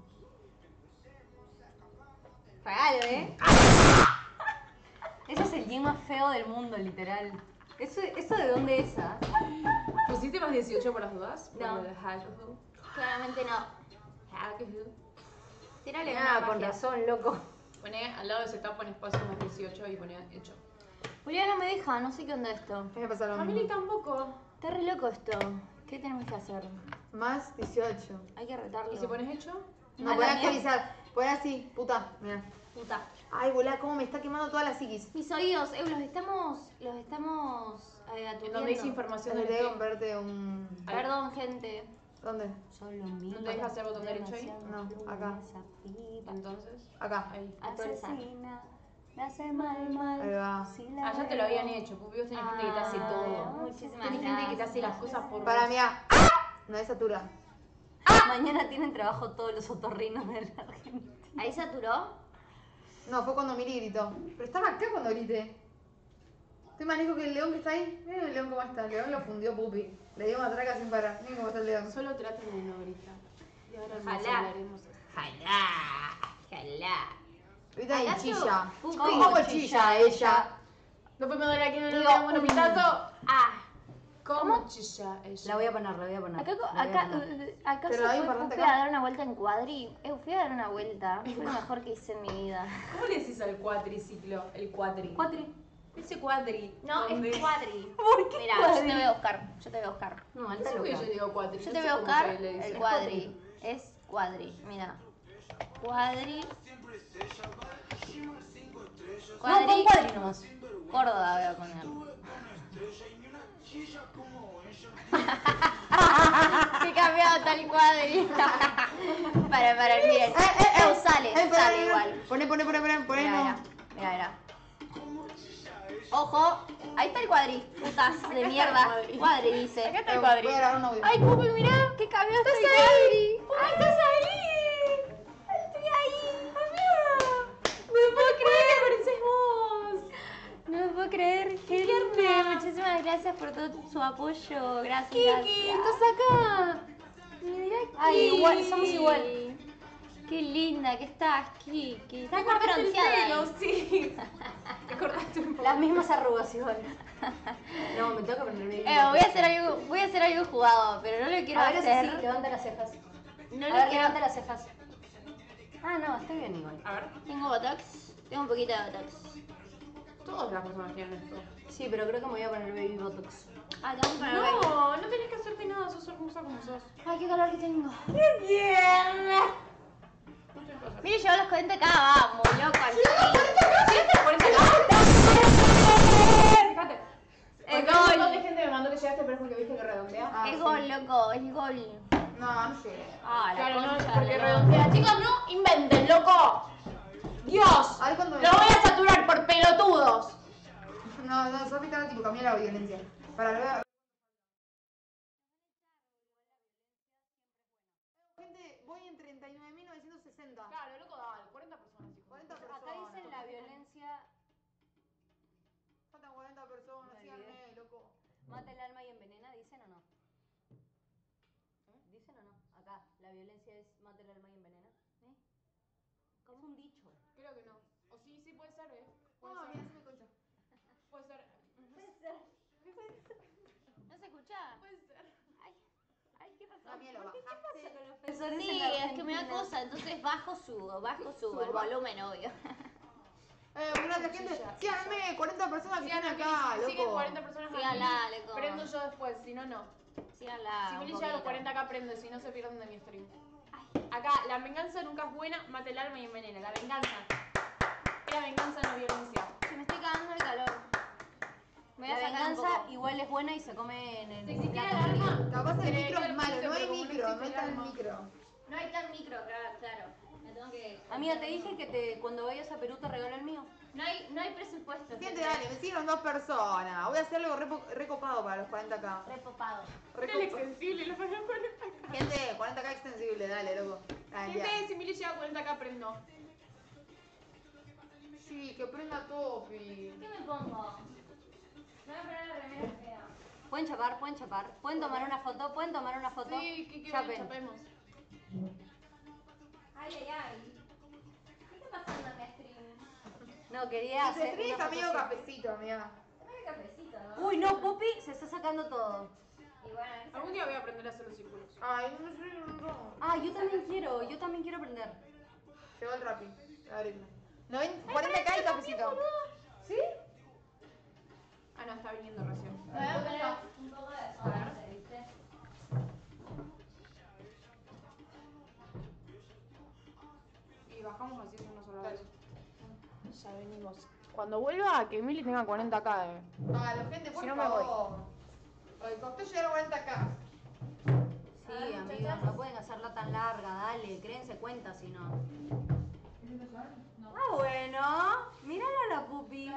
C: Pagalo, ¿eh?
D: Ese es el gin más feo del mundo, literal. ¿Eso, eso de dónde es, ah?
B: ¿Pusiste más dieciocho por las dudas?
C: No.
B: Por lo de Hajhu.
C: Claramente no.
B: Hajhu.
C: Tírale
D: Ah,
C: una
D: con
C: magia.
D: razón, loco.
B: Poné al lado de ese tapa en espacio más dieciocho y poné hecho.
C: Julián no me deja, no sé qué onda esto.
A: Me pasa lo
B: A Mili
A: mismo.
B: tampoco.
C: Está re loco esto. ¿Qué tenemos que hacer?
A: Más dieciocho.
C: Hay que retarlo.
B: ¿Y si pones hecho?
A: No,
C: ¿A
A: voy
C: la
A: a
C: mía?
A: actualizar. Pon así, puta. Mira.
C: Puta.
A: Ay, volá, cómo me está quemando toda la psiquis.
C: Mis oídos, eh, los estamos, los estamos eh,
B: En
C: aturdiendo.
B: donde dice información
A: Te
B: del
A: tengo que
B: pie.
A: comprarte un...
C: Perdón, gente.
A: ¿Dónde?
C: Solo mi
B: ¿No te dejas hacer botón derecho ahí?
A: No, acá.
B: Entonces.
A: Acá.
C: Actualizar. Me hace mal, mal.
A: Ahí va.
B: Ah, ya te lo habían hecho, Pupi. Vos tenés gente que te hace todo.
C: Muchísimas
B: Tenés gente que te hace las cosas por
A: Para
B: vos.
A: mí. ¡Ah! No es satura.
D: Mañana tienen trabajo todos los otorrinos de la Argentina.
C: ¿Ahí saturó?
A: No, fue cuando Mili gritó. Pero estaba acá cuando grité. Estoy más lejos que el león que está ahí. Miren el león cómo está. El león lo fundió Pupi. Le dio matraca sin parar. Miren cómo está el león.
B: Solo traten de no gritar. Y ahora nos
C: Ojalá.
B: hablaremos.
C: Jalá. Jalá.
A: Ahorita ahí
C: ¿Acaso
A: chilla.
C: Pupi
A: ¿Cómo chilla ella?
B: Después me duele aquí en el
C: Digo,
B: dedo, un pitazo.
C: Ah.
B: ¿Cómo chilla ella?
D: La voy a poner, la voy a poner.
C: Acá,
D: la voy a
C: acá,
D: poner.
C: eh, ¿acaso
A: Pero ahí
C: fue
A: importante
C: Pupi
A: acá.
C: a dar una vuelta en cuadri? Eh, fui a dar una vuelta. Fue lo mejor que hice en mi vida.
B: ¿Cómo le decís al cuatriciclo? El cuatri.
D: Cuatri.
B: Ese cuadri.
C: No,
B: ¿dónde
C: es cuadri.
D: ¿Por qué
C: Mira,
D: cuadri?
C: yo te voy a buscar. Yo te voy a buscar.
D: No,
B: No
D: alta
B: sé por qué
D: loca.
B: yo digo cuatri.
C: Yo
B: no
C: te
B: sé
C: voy a
B: cómo
C: buscar
B: se le dice.
C: el cuadri. Es cuadri, mira. Cuadri.
D: No, pon cuadri nomás.
C: Córdoba voy a poner. Qué cambiado tal cuadri. para, para, miren.
A: Eh, eh, eh.
C: No, sale,
A: Eh,
C: sale
A: eh,
C: igual.
A: Poné, poné, poné, poné, poné.
C: Mira,
A: no.
C: mira, mira, mira. Ojo, ahí está el cuadri. Putas de mierda. Cuadri dice.
B: Acá está
A: Eh,
B: el cuadri.
A: Voy a grabar un audio.
C: Ay, Pupi, mirá, qué cambiado está el cuadri. ¡Ay, estás ahí! ¡Estoy ahí! ¡Amiga! No me puedo creer, pareces vos. No me puedo creer. ¡Qué tierna! Muchísimas gracias por todo su apoyo. Gracias.
D: Kiki,
C: gracias.
D: estás acá.
C: Mira aquí.
D: Ay, igual, somos igual.
C: Qué linda que estás, Kiki. Estás
B: Te
C: más
B: cortaste el
C: bronceada.
B: pelo,
C: ahí.
B: sí. Te cortaste un poco.
D: Las mismas arrugas igual. No, me tengo que poner bien.
C: Eh, voy a hacer algo, voy a hacer algo jugado, pero no lo quiero
D: A ver,
C: hacer.
D: sí, levanta las cejas.
C: No
D: A
C: lo
D: ver,
C: quiero.
D: levanta las cejas. Ah, no, estoy bien igual.
B: A ver,
C: Tengo botox. Tengo un poquito de botox.
B: todas las personas tienen esto.
D: Sí, pero creo que me voy a poner baby botox.
C: Ah, tengo que poner baby.
B: No, no tenés que hacerte nada, sos hermosa como sos.
C: Ay, qué calor que tengo.
B: No te pasa.
C: Mire, llevo los cuarenta K, vamos, loco, al fin.
B: ¿Llegaste a cuarenta K? Fíjate.
C: Es
B: Porque un montón
C: gol.
B: de gente me mandó que llegaste, pero es porque viste que redondea.
A: Ah,
C: Es
A: sí.
C: gol, loco, es gol.
A: No, no llegué.
C: Ah, la
B: Claro, no,
C: concha
B: porque
C: de la
B: redondea. Chicos, no inventen, loco. Dios.
A: A ver cuándo me-
B: Lo voy a saturar por pelotudos.
A: No, no, Sofi estaba tipo, cambié la violencia. Para ver. Gente, voy en treinta y nueve mil novecientos sesenta.
B: Claro, loco, dale, cuarenta personas, hijo.
A: cuarenta personas.
D: Acá dicen la violencia
A: Faltan cuarenta personas,
D: Me
A: síganme, loco.
D: mata el alma y envenena, ¿dicen o no? ¿Dicen o no? Acá, la violencia es mata el alma y envenena. ¿Eh? Es un dicho.
B: Creo que no. O sí, sí puede ser, ¿eh? Puede
A: Ah,
B: ser.
A: mira, se me concha.
B: Puede ser.
C: ¿No se escucha?
B: Puede ser.
C: Ay, ay, ¿qué pasó?
A: La mía lo bajaste.
D: Profesores
C: Sí,
D: en la
C: es que me da
D: Argentina.
C: cosa, entonces bajo, subo, bajo, subo, el volumen, obvio.
A: Eh, gracias, gente. Síganme, cuarenta personas que
B: Sigan
A: están
B: a
A: acá,
B: Mili, si siguen
A: loco.
B: cuarenta personas
C: Síganla,
B: aquí,
C: loco.
B: prendo yo después, si no, no.
C: Síganla.
B: Si
C: un
B: Mili llega a los
C: poquito.
B: cuarenta acá, prende, si no se pierden de mi stream. Acá, la venganza nunca es buena, mata el alma y envenena. La venganza. Era venganza, no violencia.
C: Se me estoy cagando de calor. Me voy
D: La
C: a sacar un
D: venganza
C: poco.
D: igual es buena y se come en el
B: Si existiera
D: plato
B: el
D: frío.
B: alma,
A: Capaz el
B: sería
A: micro es
B: el
A: malo, no hay
B: pero como
A: micro, no
B: existe
A: está el
B: alma.
A: micro.
C: No hay tan micro acá, claro. Me tengo que...
D: Amiga, te dije que te, cuando vayas a Perú te regalo el mío.
C: No hay, no hay presupuesto.
A: Gente, dale, me siguen dos personas. Voy a hacer algo repo- recopado para los cuarenta K.
C: Repopado.
B: Era el
A: Recopa-
B: extensible, lo van a poner acá.
A: Gente, cuarenta K extensible, dale, loco. Dale, ya.
B: Gente, si Mili llega a cuarenta acá, prendo.
A: Sí, que prenda Tofi.
C: ¿Qué me pongo? Me voy a poner la remera fea.
D: Pueden chapar, pueden chapar. Pueden tomar una foto, pueden tomar una foto.
B: Sí, que, que
D: Chapen.
B: chapemos.
C: Ay, ay, ay. ¿Qué está pasando en mi stream?
D: No, quería
A: Ese
D: hacer
A: stream
D: una
A: está medio
D: foto.
A: cafecito, amiga.
C: Dame cafecito, ¿no?
D: Uy, no, Pupi se está sacando todo.
C: Y bueno, ¿qué
B: Algún día voy a aprender a hacer los círculos.
A: Ay, no sé, no.
D: Ah, yo también quiero, yo también quiero aprender.
A: Llegó el rapi. Dale. noventa, cuarenta K y cafecito. ¿Sí?
B: Ah, no, está viniendo recién.
C: Me voy a poner un poco de desodorante, ¿viste?
A: Y va.
B: Cuando vuelva, que Mili tenga cuarenta k, eh.
A: Ah, la gente, por
B: Si no me voy.
A: favor. El costó llegar a cuarenta k.
D: Sí, amigos, no pueden hacerla tan larga, dale, créense cuenta si no. Ah, bueno. Mírala a la pupi.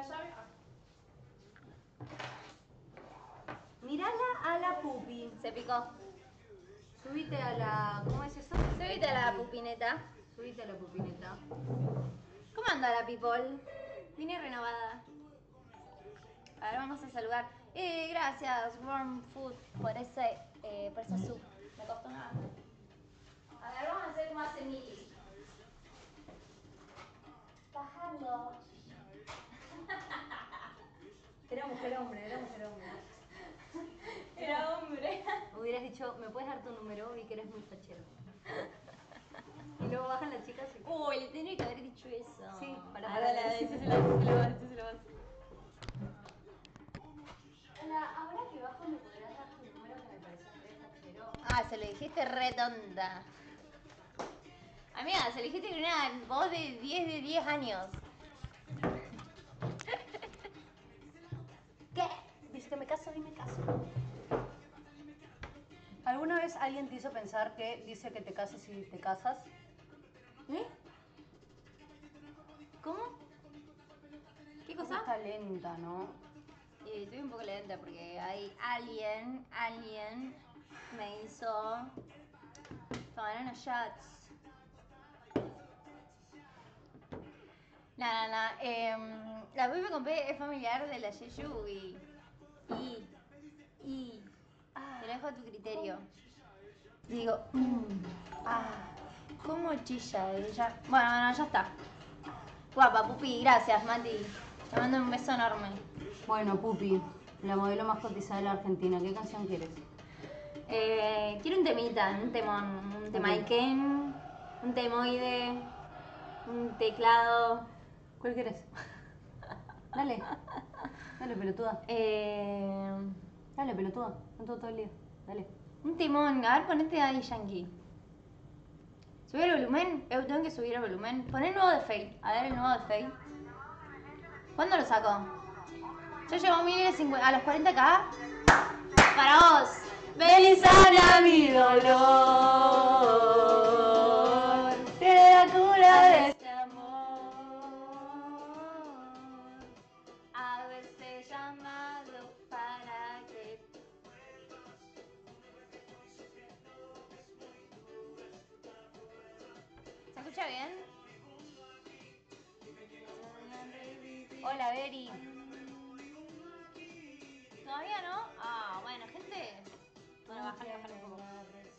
D: Mírala a la pupi.
C: Se picó.
D: Subite a la... ¿Cómo es eso?
C: Subite a la pupineta.
D: Subite a la pupineta.
C: ¿Cómo anda la people? Vine renovada. A ver, vamos a saludar. Eh, gracias, Warm Food, por ese, eh, por esa sub. Me costó nada. A ver, vamos a hacer como hace Mili. Bajando.
D: Era mujer hombre, era mujer hombre.
C: Era hombre.
D: Hubieras dicho, ¿me puedes dar tu número? Vi que eres muy fachero. Y luego bajan las chicas y...
C: Uy, le tendría que haber dicho eso.
D: Sí, para-
C: Ah,
D: para
C: dale, dale,
D: decir.
C: sí se lo vas, sí se lo vas, sí se lo vas.
D: Hola, ahora que bajo, ¿me podrás dar tu número que me parece re fachero?
C: Ah, se lo dijiste re tonta. Amiga, se lo dijiste con una voz de diez de diez años.
D: ¿Qué? ¿Viste? Me caso y me caso. ¿Alguna vez alguien te hizo pensar que dice que te cases y te casas?
C: ¿Eh? ¿Cómo? ¿Qué
D: ¿Cómo
C: cosa?
D: está lenta, no?
C: Y estoy un poco lenta porque hay alguien, alguien me hizo tomar unos shots. Nada, nada, eh, la pupi que compré es familiar de la Yeyu y... y... y... te lo dejo a tu criterio. Y digo, mm, ah, ¿cómo chilla ella? Bueno, bueno, ya está. Guapa, pupi, gracias, Mati. Te mando un beso enorme.
D: Bueno, Pupi, la modelo más cotizada de la Argentina, ¿qué canción quieres?
C: Eh, quiero un temita, un temón, un temaiken, un temoide, un teclado.
D: ¿Cuál quieres? Dale. Dale, pelotuda.
C: Eh,
D: Dale, pelotuda. No todo, todo el día. Dale.
C: un temón, a ver, ponete Daddy Yankee. ¿Subir el volumen? Eh, tengo que subir el volumen. Pon el nuevo de Faye, a ver el nuevo de Faye. ¿Cuándo lo saco? Yo llevo a, mil cincuenta a los cuarenta k. Para vos. Ven y sana mi dolor. Tiene la cura de este amor. Haberse llamado para que... ¿Se escucha bien?
D: Hola, Beri.
C: ¿Todavía no? Ah, bueno, gente. Bueno, bájale, bájale un poco.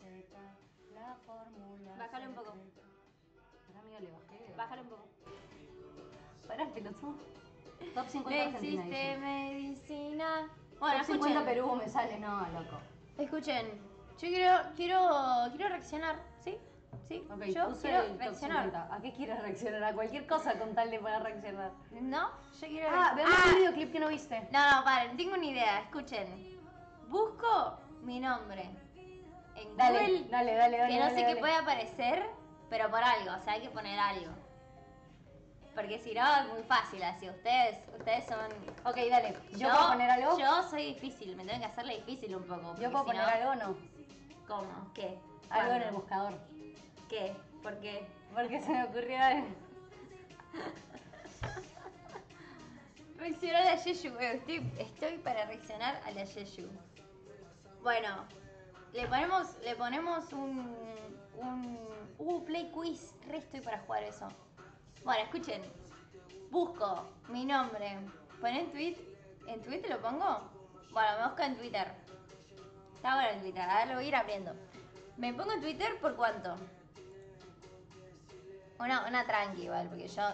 C: Bájale un poco.
D: Pará, amiga, le bajé.
C: Bájale un poco.
D: Pará, pelotudo. Top cincuenta
C: Le
D: Argentina,
C: hiciste
D: dice.
C: medicina. Bueno,
D: Top cincuenta
C: escuchen.
D: Perú me sale, no, loco.
C: Escuchen. Yo quiero, quiero, quiero reaccionar, ¿sí? Sí.
D: Ok,
C: yo
D: puse
C: quiero
D: el top
C: reaccionar.
D: cincuenta. ¿A qué quieres reaccionar? A cualquier cosa con tal de poder reaccionar.
C: ¿No? Yo quiero
D: Ah,
C: reaccionar.
D: veamos un videoclip que no viste.
C: No, no, paren, tengo una idea, escuchen. Busco mi nombre en
D: Dale,
C: Google,
D: dale, dale, dale.
C: que no
D: dale,
C: sé qué
D: dale.
C: puede aparecer, pero por algo, o sea, hay que poner algo. Porque si no es muy fácil así, ustedes, ustedes son...
D: Ok, dale. ¿Yo, puedo poner algo?
C: Yo soy difícil, me tengo que hacerle difícil un poco. porque
D: ¿Yo puedo
C: si
D: poner
C: no-
D: algo o no?
C: ¿Cómo? ¿Qué?
D: Algo en
C: ¿Cuándo?
D: el buscador.
C: ¿Qué? ¿Por qué?
D: Porque se me ocurrió algo.
C: Reaccionar a la Yeyu, eh, estoy, estoy para reaccionar a la Yeyu. Bueno, le ponemos, le ponemos un, un... Uh, play quiz, re estoy para jugar eso. Bueno, escuchen. Busco mi nombre. Pon en tweet. ¿En Twitter lo pongo? Bueno, me busco en Twitter. Está bueno en Twitter, a ver, lo voy a ir abriendo. Me pongo en Twitter por cuánto. Una, una tranqui igual, porque yo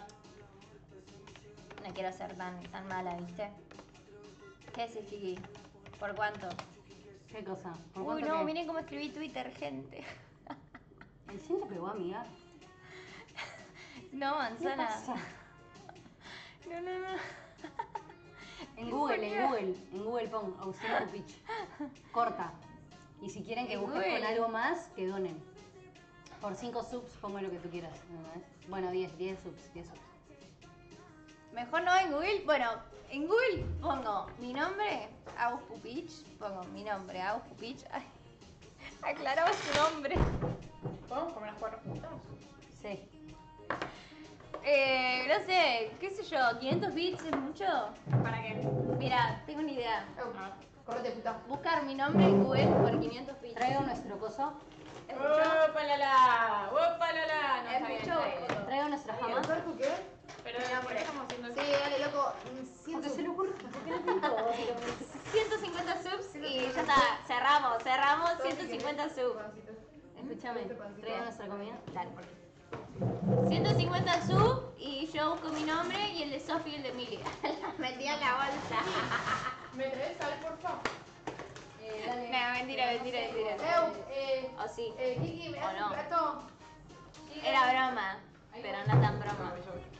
C: no quiero ser tan, tan mala, ¿viste? ¿Qué decís, Kiki? ¿Por cuánto?
D: ¿Qué cosa? ¿Por
C: Uy,
D: cuánto
C: no,
D: qué?
C: miren cómo escribí Twitter, gente.
D: ¿El cien te pegó, amiga?
C: No,
D: ¿Qué
C: manzana.
D: pasa?
C: No, no, no.
D: En Google, en Google, en Google pon Agustina Cupich. Corta. Y si quieren que
C: En
D: busques
C: Google.
D: con algo más, que donen. Por cinco subs pongo lo que tú quieras. ¿entendés? Bueno, diez, diez subs, diez subs.
C: Mejor no en Google. Bueno, en Google pongo mi nombre, Agus Pupich. Pongo mi nombre, Agus Pupich. Ay, aclaraba su nombre.
B: ¿Podemos comer las cuatro juntas?
D: Sí.
C: Eh, no sé, qué sé yo, quinientos bits es mucho.
B: ¿Para qué?
C: Mira, tengo una idea.
A: Correte, puta.
C: Buscar mi nombre en Google por quinientos bits.
D: Traigo nuestro coso.
C: ¿Es mucho?
B: ¡Opa la la! ¡Opa la la! No,
C: ¿Es
B: está bien,
C: mucho
B: está
C: o
B: bien.
C: poco?
D: Traigo nuestra fama.
A: ¿Sabes tú qué?
B: Pero ¿por qué estamos haciendo
A: Sí,
B: eso?
A: dale, loco.
D: Porque se le ocurre. Porque no pinto, básicamente.
C: ciento cincuenta subs y ya está. Cerramos, cerramos ciento cincuenta subs.
D: Escúchame, traigo nuestra comida. Dale.
C: ciento cincuenta subs y yo busco mi nombre y el de Sofi y el de Emilia. Las metí en la bolsa.
B: ¿Me traes sal, por favor?
D: Eh, dale.
C: No, mentira, mentira, mentira.
A: Eu, eh,
C: O sí.
A: eh, Kiki, ¿me
C: ¿O
A: das
C: no?
A: un plato?
C: Era broma, pero no tan broma.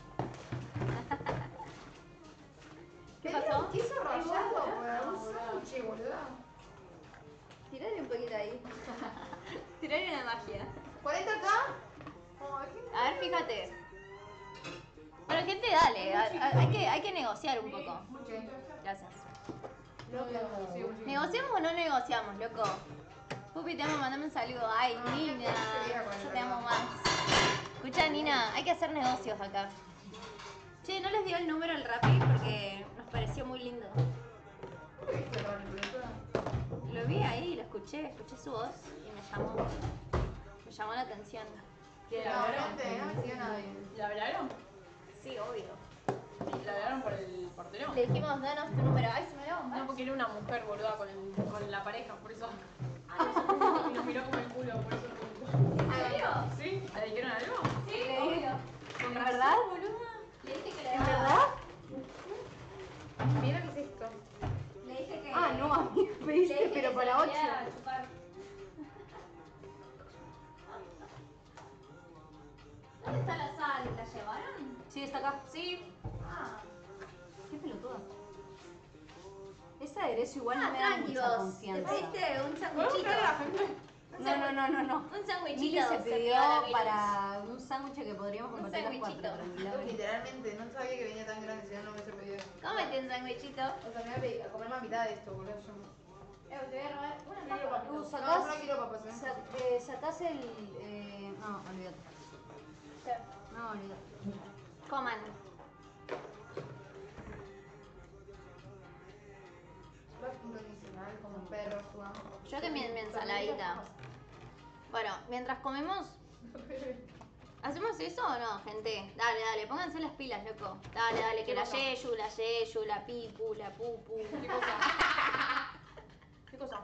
C: ¿Qué pasó?
A: Quiso rayado por un sándwich, boludo.
C: Tirale un poquito ahí. Tirale una magia.
A: ¿cuarenta acá? Ay, qué
C: A ver, fíjate. Bueno, gente, dale. a- a- Hay que, hay que negociar un poco.
A: Ok.
C: Gracias.
A: Sí, sí.
C: ¿Negociamos o no negociamos, loco? Pupi, te amo, mandame un saludo. Ay, Nina, yo te amo más. Escucha, Nina, hay que hacer negocios acá. Che, no les dio el número al Rappi porque nos pareció muy lindo. Lo vi ahí, lo escuché, escuché su voz y me llamó. Me llamó la atención.
B: ¿Le
A: No,
B: hablaron?
A: gente, no me sigue nadie.
B: ¿Le hablaron?
C: Sí, obvio.
B: ¿Le hablaron por el portero?
C: Le dijimos, danos tu número. Ay, se me dio un
B: No, porque era una mujer boluda con, con la pareja, por eso. Y nos miró como el culo, por eso pregunto.
C: ¿En serio?
B: ¿Sí? ¿Le dijeron algo?
C: Sí, obvio.
B: ¿Con
C: verdad?
B: boluda?
C: Le dije que le
D: ¿En
C: daba.
D: verdad?
B: Mira qué es esto.
C: Le dije que.
D: Ah, no, a mí me
C: Le
D: pediste,
C: dije
D: pero
C: que
D: para
C: se
D: ocho.
C: quería chupar. ¿Dónde está la sal? ¿La llevaron?
D: Sí, está acá.
C: Sí. Ah,
D: Qué pelotuda. Ese aderezo igual no
C: ah
D: me da
C: tranqui
D: mucha
C: vos.
D: confianza.
C: Te pediste un
B: ¿Podemos
C: sanguichito.
B: traer a la gente?
D: No, no, no, no, no.
C: Un sanguichito.
D: Mili se pidió
C: pidió la Milus.
D: para un sándwich que podríamos
C: Un
D: compartir las cuatro,
C: sándwichito.
D: tranquilamente.
A: Literalmente, no sabía que venía tan grande, si no, no hubiese podido.
C: Cómete un sanguichito.
A: O sea, me voy a pedir- a comer la mitad de esto, boludo. Yo.
C: Eh, te voy a robar una
B: Quiero
C: papa.
B: papito.
D: Tú
A: No, yo
D: sacás,
A: no quiero papas, ¿eh?
D: sa- eh, sacás el... Eh, no, olvídate. No, olvídate.
C: Coman.
A: Vas incondicional, como un perro, jugando.
C: Yo que mi, mi ensaladita. Bueno, mientras comemos, ¿hacemos eso o no, gente? Dale, dale, pónganse las pilas, loco. Dale, dale, que la Yeyu, la Yeyu, la Pipu, la Pupu.
B: ¿Qué cosa? ¿Qué cosa?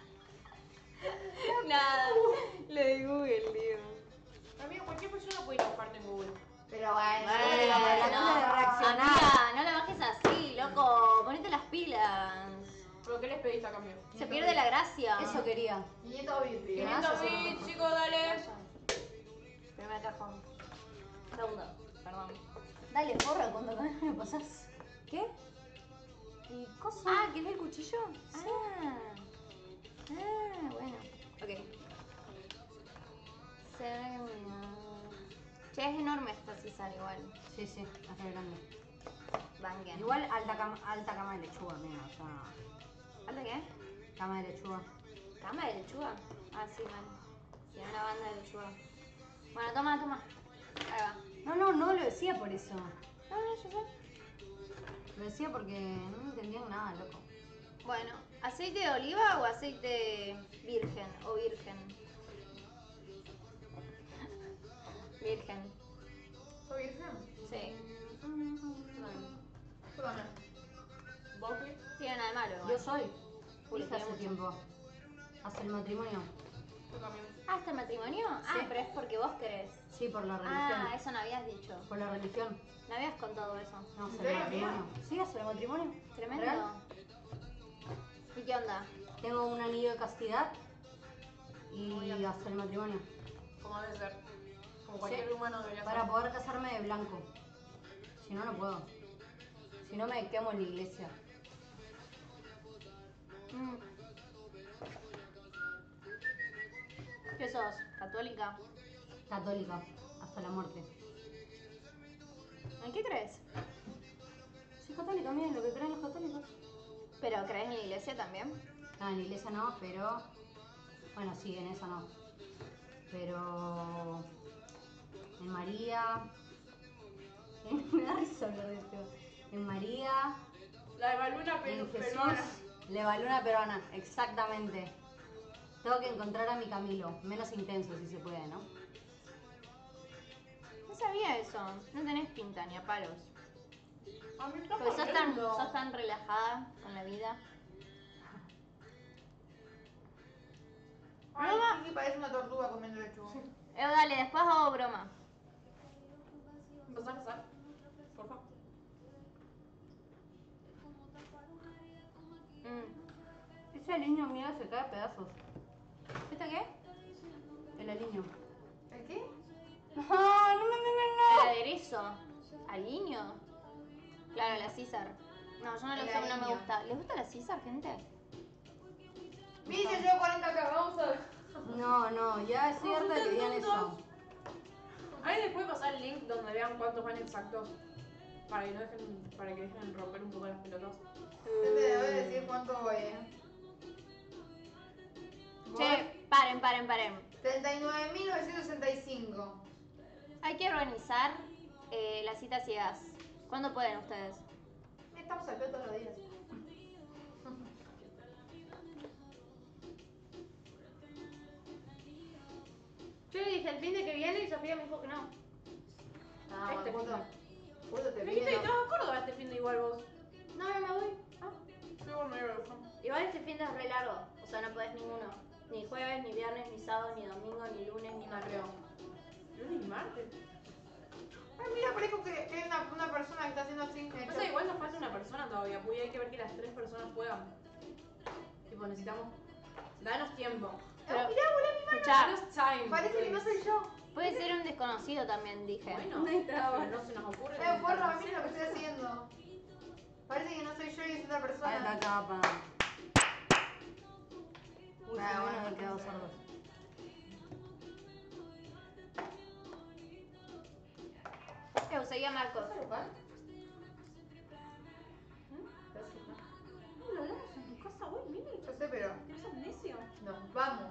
C: Nada, lo de Google, digo.
B: Amigo, cualquier persona puede ir a buscarte en Google.
A: Pero bueno,
D: Bueno,
A: la
D: la
A: verdad
D: cosa de reaccionar.
C: Amiga, no la bajes así, loco. Ponete las pilas.
B: ¿Pero qué les pediste a cambio?
C: Se pierde la gracia.
D: Eso quería.
A: quinientos bits.
B: quinientos bits, chicos, dale.
C: Primer cajón. Segundo, perdón.
D: Dale, porra, cuando me pasás. ¿Qué? ¿Y cosa?
C: Ah, ¿querés el cuchillo? Ah. Ah, bueno. Ok. Se ve Che, es enorme esta César igual.
D: Sí, sí, es re grande.
C: Bangen.
D: Igual alta cama, alta cama de lechuga, mira, o sea,
C: ¿Alta qué?
D: cama de lechuga.
C: ¿Cama de lechuga? Ah, sí, mal. Sí, una banda de lechuga. Bueno, toma, toma. Ahí va.
D: No, no, no lo decía por eso.
C: No, no, yo sé.
D: Lo decía porque no entendían nada, loco.
C: Bueno, ¿aceite de oliva o aceite virgen o virgen? Virgen.
A: ¿Soy virgen?
C: Sí.
A: Yo también.
B: ¿Vos qué?
C: Tiene nada de malo. igual.
D: Yo soy.
C: Juli,
D: Hija
C: tiene
D: hace
C: mucho.
D: tiempo. Hace el matrimonio.
B: Yo también.
C: Ah, ¿hasta el matrimonio? Ah,
D: Sí.
C: pero es porque vos querés.
D: Sí, por la religión.
C: Ah, eso no habías dicho.
D: Por la religión.
C: No habías contado eso.
D: No, hace
A: ¿En serio,
D: el matrimonio. Sí, hace el matrimonio.
C: Tremendo.
D: ¿Real?
C: ¿Y qué onda?
D: Tengo un anillo de castidad
B: Muy
D: y
B: bien.
D: hasta el matrimonio.
B: Como debe ser. Como cualquier
D: Sí.
B: humano debería
D: Para
B: ser.
D: poder casarme de blanco. Si no, no puedo. Si no, me quemo en la iglesia.
C: Mm. ¿Qué sos? ¿Católica?
D: Católica. Hasta la muerte.
C: ¿En qué crees?
D: Soy católica, miren lo que creen los católicos.
C: ¿Pero crees en la iglesia también?
D: No, en la iglesia no, pero... Bueno, sí, en esa no. Pero... En María... En... Me da risa hablar de esto. En María...
B: La de Luna
D: En
B: pero
D: Jesús...
B: peruana.
D: Levaluna peruana, exactamente. Tengo que encontrar a mi Camilo. Menos intenso, si se puede, ¿no?
C: No sabía eso. No tenés pinta ni a palos.
B: A mí está
C: Porque sos tan,
B: corriendo.
C: sos tan relajada con la vida.
A: Ay, Kiki parece una tortuga comiendo lechuga.
C: Eh, dale, después hago broma.
B: ¿Vas a pasar? Por favor.
C: Mm.
D: Ese aliño mío se cae a pedazos.
C: ¿Esto qué?
D: El aliño.
A: ¿El qué?
D: No, no, no, no,
C: El aderezo. ¿Aliño? Claro, la César. No, yo no lo
A: El
C: sé, no me
A: aliño.
C: gusta. ¿Les gusta la César, gente?
A: Viste, yo cuarenta acá, vamos a ver.
D: no. No, no, ya estoy harta de que digan eso.
B: Ahí les puede pasar el link donde vean cuántos van exactos. Para que no dejen, para que dejen romper un poco las pelotas.
A: Yo te debo decir cuánto voy, eh.
C: Che, paren, paren, paren.
A: treinta y nueve mil novecientos sesenta y cinco.
C: Hay que organizar eh, las citas ciegas. ¿Cuándo pueden ustedes?
A: Estamos al pedo todos los días.
C: Yo le dije el fin de que viene y Sofía me dijo que no.
A: Ah,
B: Este
A: bueno,
B: fin
A: justo, justo te
B: Me dijiste que te
A: pido.
B: vas a Córdoba este fin de igual vos.
C: No, no me voy.
B: Ah, yo igual me voy a buscar.
C: Igual este fin de es re largo. O sea, no podés ninguno. Ni jueves, ni viernes, ni sábado, ni domingo, ni lunes, ni
B: No
C: martes.
B: creo. Lunes y martes.
A: Ay, mira, parezco que, que hay una, una persona que está haciendo así. que
B: Pasa que igual nos falta una persona todavía, porque hay que ver que las tres personas puedan. Tipo, necesitamos. Danos tiempo.
C: Pero,
A: Ah, mirá, volá mi mano.
C: escuchá,
B: Danos time.
A: Parece que no
B: please.
A: soy yo.
C: puede ser un desconocido también, dije.
B: Bueno,
D: Ahí está.
B: pero no se nos ocurre.
A: Me acuerdo a mí lo que estoy haciendo. Parece que no soy yo y es otra
D: Alta
A: persona.
D: capa. Uy,
A: Ah,
D: se me van
A: bueno,
D: a haber quedado
A: entonces.
D: sordos.
C: Eu, seguí a Marcos.
A: ¿Vas a lugar?
B: No, lo hablamos en tu casa hoy, mire.
A: Yo sé, pero
B: ¿Tienes amnesia?
A: nos vamos.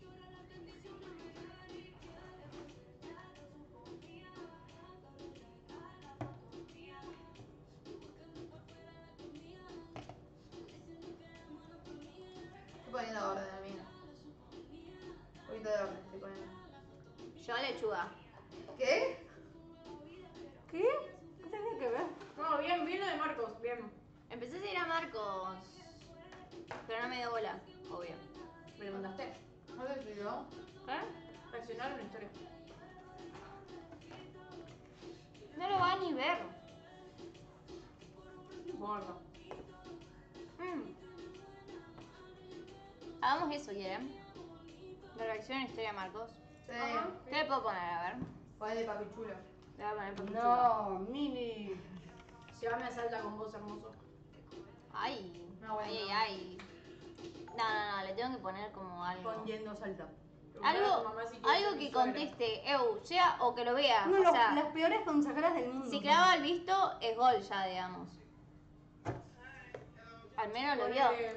A: Estoy poniendo orden, amiga. Un poquito de orden estoy poniendo.
C: Yo lechuga.
A: ¿Qué?
D: ¿Qué? ¿Qué tenía que ver?
B: No, bien, bien lo de Marcos, bien.
C: Empecé a seguir a Marcos. Pero no me dio bola, obvio.
B: Me lo mandaste.
A: ¿No te escribió?
C: ¿Eh?
B: Reaccionar una historia.
C: No lo va a ni ver.
B: No importa.
C: Mm. Hagamos eso, ¿quieren? La reacción en historia a Marcos.
A: Sí.
B: Ajá.
C: ¿Qué le puedo poner? A ver.
A: Ponele papi chulo.
C: Le voy a poner papuchulo.
D: No, Mini.
B: Si va me asalta con vos, hermoso.
C: Ay.
A: No, bueno,
C: ay, ay,
A: no.
C: ay. No, no, no, le tengo que poner como algo.
D: Con yendo salta.
B: Preguntale a tu
C: Algo,
B: mamá si quiere
C: algo
B: ser mi
C: que
B: suegra.
C: conteste, Eu, sea o que lo vea.
D: Uno
C: o
D: de los-
C: sea,
D: las peores consagradas del mundo.
C: si clava el visto, es gol ya, digamos. Al menos lo vio.
B: Porque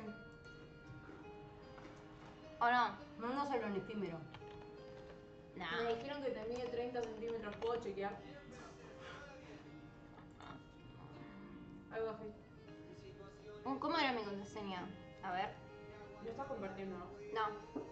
C: ¿O no?
D: Mándaselo en efímero.
B: me
C: No.
B: dijeron que te mide treinta centímetros, ¿puedo chequear? Algo así.
C: Uh, ¿Cómo era mi contraseña? A ver.
B: Lo estás compartiendo, ¿no?
C: No.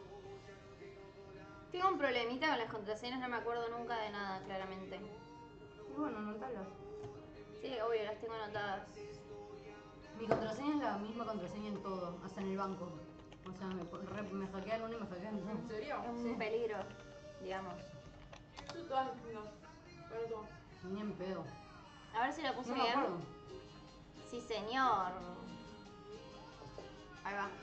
C: Tengo un problemita con las contraseñas, no me acuerdo nunca de nada, claramente.
D: Y bueno, anotalas.
C: Sí, obvio, las tengo anotadas.
D: Mi contraseña es la misma contraseña en todo, hasta en el banco. O sea, me, re- me hackean uno y me hackean
B: ¿En
D: dos.
B: serio?
C: Es un
D: Sí.
C: peligro, digamos.
B: Tú todas distintas. Pero tú.
D: Ni en pedo.
C: A ver si lo puse
D: No me
C: bien.
D: acuerdo.
C: Sí, señor. Ahí va.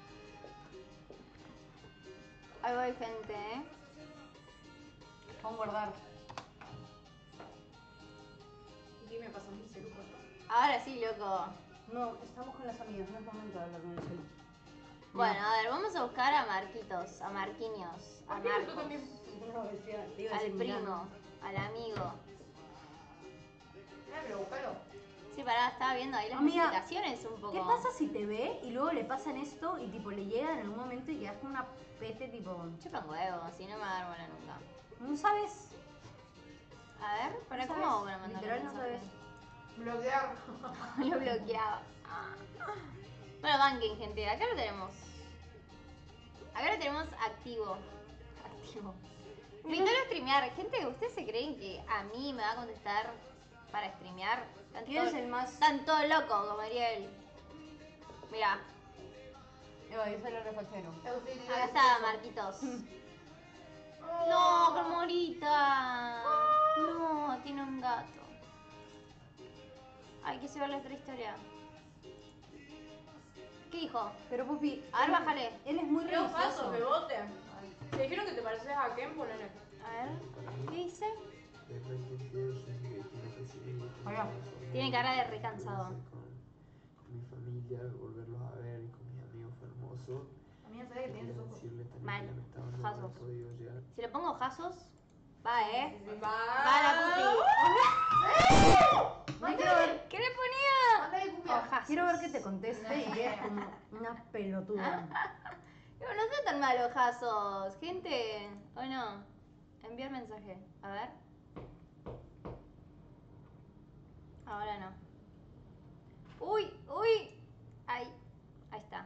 C: Ahí voy, gente, ¿eh?
D: Pon guardar.
B: ¿Y qué me pasa a mí, celuco?
C: Ahora sí, loco.
D: No, estamos con las amigas, no es momento de hablar con el celu.
C: Bueno, a ver, vamos a buscar a Marquitos, a Marquinhos, a
B: Ah, mira, tú
C: Marcos,
B: también.
D: No, decía, te iba a
C: al
D: decir Milán.
C: primo, al amigo.
A: Mira, pero búscalo.
C: Sí, pará, estaba viendo ahí las
D: Amiga,
C: notificaciones un poco.
D: ¿Qué pasa si te ve y luego le pasan esto y tipo le llega en algún momento y quedas como una pete tipo...
C: Chupan huevos, si no me va a dar bola nunca.
D: No sabes.
C: A ver, ¿para
D: No
C: cómo
D: sabes,
C: hago para mandar
D: literal
C: un
D: no
C: mensaje?
A: Bloquear.
C: Lo bloqueaba. Bueno, banking, gente. Acá lo tenemos. Acá lo tenemos activo. Activo. Invítalo a streamear. Gente, ¿ustedes se creen que a mí me va a contestar para streamear? Están
D: ¿Quién es
C: todo-
D: el más...?
C: Están todos locos, como diría él. Mirá,
D: Yo, yo soy el refachero.
C: acá está Marquitos. No, qué morita. No, tiene un gato. Ay, quise ver la otra historia. ¿Qué dijo?
D: Pero Pupi...
C: A ver,
D: él-
C: bájale.
D: Él es muy
B: Creo
D: religioso.
B: paso, que vote. Te dijeron que te pareces a Ken, ponele.
C: A ver, ¿qué dice?
D: Hola.
C: Tiene cara de recansado.
E: Con mi familia, volverlos a ver y con mis amigos fue hermoso.
A: Amiga, ¿sabes que tienes
E: Quería
A: ojos?
E: decirles también
C: Mal.
E: que lamentablemente no
C: Ojazos.
E: he podido llegar.
C: Si le pongo ojazos, va, ¿eh?
B: Va.
C: Va la
A: Mándale,
C: puti. ¿Qué le ponía?
A: mándale cumbia.
C: Ojazos.
D: Quiero ver que te conteste y es como una pelotuda.
C: Pero no está tan mal ojazos, gente. ¿O no? Enviar mensaje. A ver. Ahora no. Uy, uy. Ahí. Ahí está.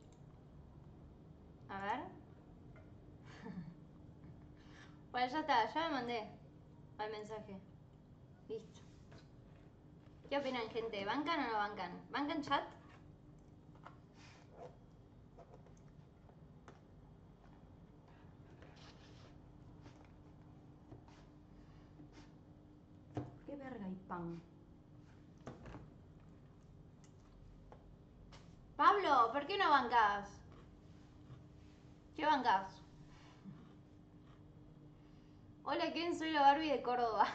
C: A ver. Bueno, ya está. Ya me mandé al mensaje. Listo. ¿Qué opinan, gente? ¿Bancan o no bancan? ¿Bancan chat?
D: ¿Qué verga y pan?
C: Pablo, ¿por qué no bancas? ¿Qué bancas? Hola, ¿quién? Soy la Barbie de Córdoba.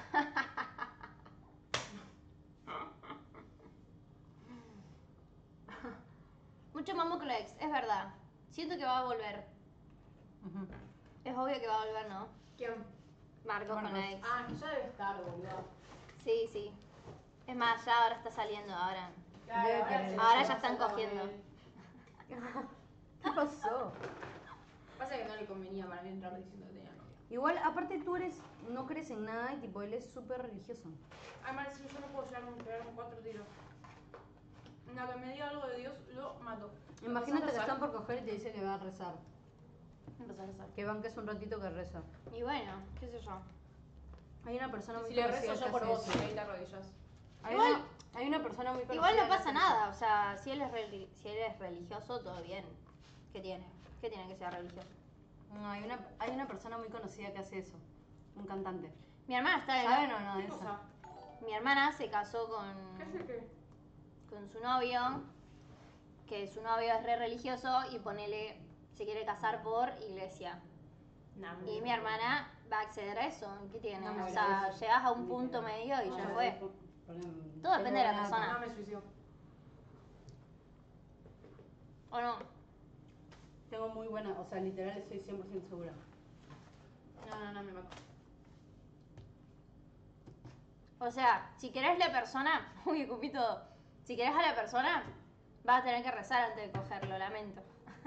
C: Mucho mambo con la ex, es verdad. Siento que va a volver.
D: Ujú.
C: Es obvio que va a volver, ¿no?
B: ¿Quién?
C: Marcos con la ex.
B: Ah, ya debe estar, boludo.
C: Sí, sí. Es más, ya ahora está saliendo, ahora.
B: Claro,
D: Debe
B: ahora,
D: querer.
B: se
C: Ahora
B: la
C: ya están
B: pasa con
C: cogiendo.
B: él.
D: ¿Qué pasó?
B: Pasa que no le convenía para mí entrar diciendo que tenía novia.
D: Igual, aparte tú eres, no crees en nada y tipo, él es súper religioso.
B: Ay, Marci, yo no puedo llegar a pegarme cuatro tiros. No, que me diga algo de Dios, lo mato.
D: Imagínate que
B: ¿Empezás a
D: están
B: rezar?
D: por coger y te dice que va a rezar.
B: Empezás a rezar.
D: Que banques un ratito que reza.
C: Y bueno, qué sé yo.
D: Hay una persona muy
B: Si le
D: conocida
B: rezo
D: que
B: yo por
D: hace
B: vos,
D: eso.
B: y ahí te arrodillas.
D: Hay,
C: Igual-
D: una, hay una persona muy conocida.
C: Igual no
D: que
C: pasa
D: hace
C: nada, o sea, si él es reli- si él es religioso, todo bien. ¿Qué tiene? ¿Qué tiene que ser religioso?
D: eso. No, hay una, hay una persona muy conocida que hace eso. Un cantante.
C: Mi hermana está en
D: ¿Saben o no de
B: ¿Qué
D: eso?
B: cosa?
C: Mi hermana se casó con,
B: ¿Qué hace qué?
C: con su novio, que su novio es re religioso y ponele, se quiere casar por iglesia.
B: No,
C: Y mi hermana va a acceder a eso. ¿Qué tiene?
D: No me
C: O sea,
D: agradece.
C: llegas a un punto medio y ya
D: No,
C: fue.
D: por- por-
C: Todo depende de la
D: tengo una-
C: persona.
B: No, me suicido.
C: ¿O no?
D: Tengo muy buena, o sea, literal estoy cien por ciento segura.
B: No, no, no, me mato.
C: O sea, si querés la persona, uy, Cupito, si querés a la persona, vas a tener que rezar antes de cogerlo, lamento.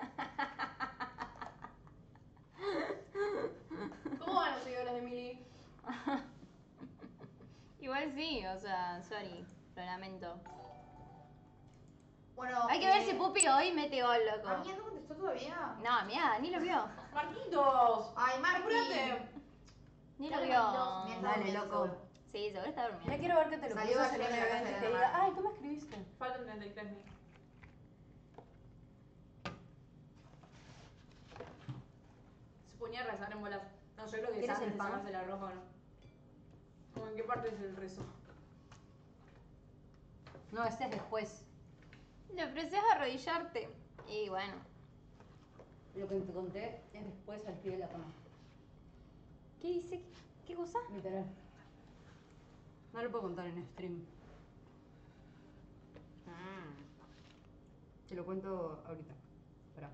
B: ¿Cómo van los seguidores de Mili?
C: Igual sí, o sea, sorry, lo lamento.
A: Bueno,
C: Hay que ver
A: eh,
C: si Pupi hoy mete gol, loco.
A: ¿Amiga no contestó todavía?
C: No, mira, ni lo vio.
B: ¡Marquitos!
A: Ay, Marqui.
B: ¡Apúrate!
C: Ni lo
A: Dale,
C: vio.
A: Marquitos, mientras
D: Dale,
A: durmiendo,
D: loco.
A: seguro.
C: Sí, seguro está
D: Ya
C: durmiendo.
D: quiero ver que te lo
A: Salió
D: puso
A: ayer en la
D: Selena
A: casa
D: y
A: de
D: te
A: la
D: diga,
A: madre.
D: ay, tú me escribiste.
B: Faltan treinta y tres mil. Se ponía a rezar en bolas. No, yo creo que
D: ¿Quieres
B: antes
D: el
B: de
D: pan?
B: sacarse la roja o no. ¿Cómo en qué parte es el rezo?
D: No, este es después.
C: Le ofreces arrodillarte. Y bueno,
D: Lo que te conté es después al pie de la cama.
C: ¿qué dice? ¿Qué cosa?
D: Literal. No lo puedo contar en stream. Te lo cuento ahorita. Espera.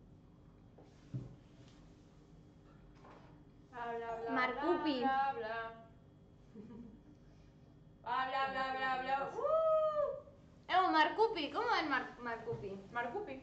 B: Bla, bla, bla,
C: Marcupi.
B: Bla, bla, bla. Bla, bla, bla, bla, bla. Uh.
C: Marcupi, ¿cómo ven Mar Marcupi?
B: Marcupi.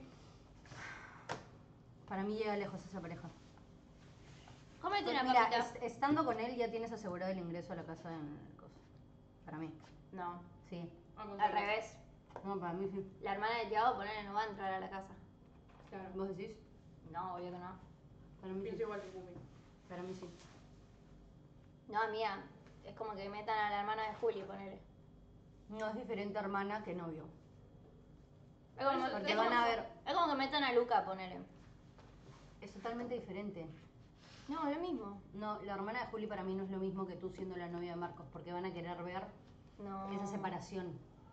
D: Para mí llega lejos esa pareja.
C: Cómete una
D: Mira,
C: papita.
D: es- estando con él ya tienes asegurado el ingreso a la casa en el coso. Para mí.
C: No,
D: Sí.
C: al revés.
D: No, para mí sí.
C: La hermana de Tiago, ponele, no va a entrar a la casa.
B: Claro.
D: ¿Vos decís?
C: No, obvio que no.
D: Para mí
B: Pienso
D: sí.
B: igual que Pupi.
D: Para mí sí.
C: No, amiga, es como que metan a la hermana de Juli, ponele.
D: No es diferente hermana que novio.
C: Es como,
D: Porque
C: es
D: van
C: como-
D: a ver.
C: Es como que metan a Luca, ponele.
D: Es totalmente diferente.
C: No, lo mismo.
D: No, la hermana de Juli para mí no es lo mismo que tú siendo la novia de Marcos, porque van a querer ver
C: No.
D: esa separación.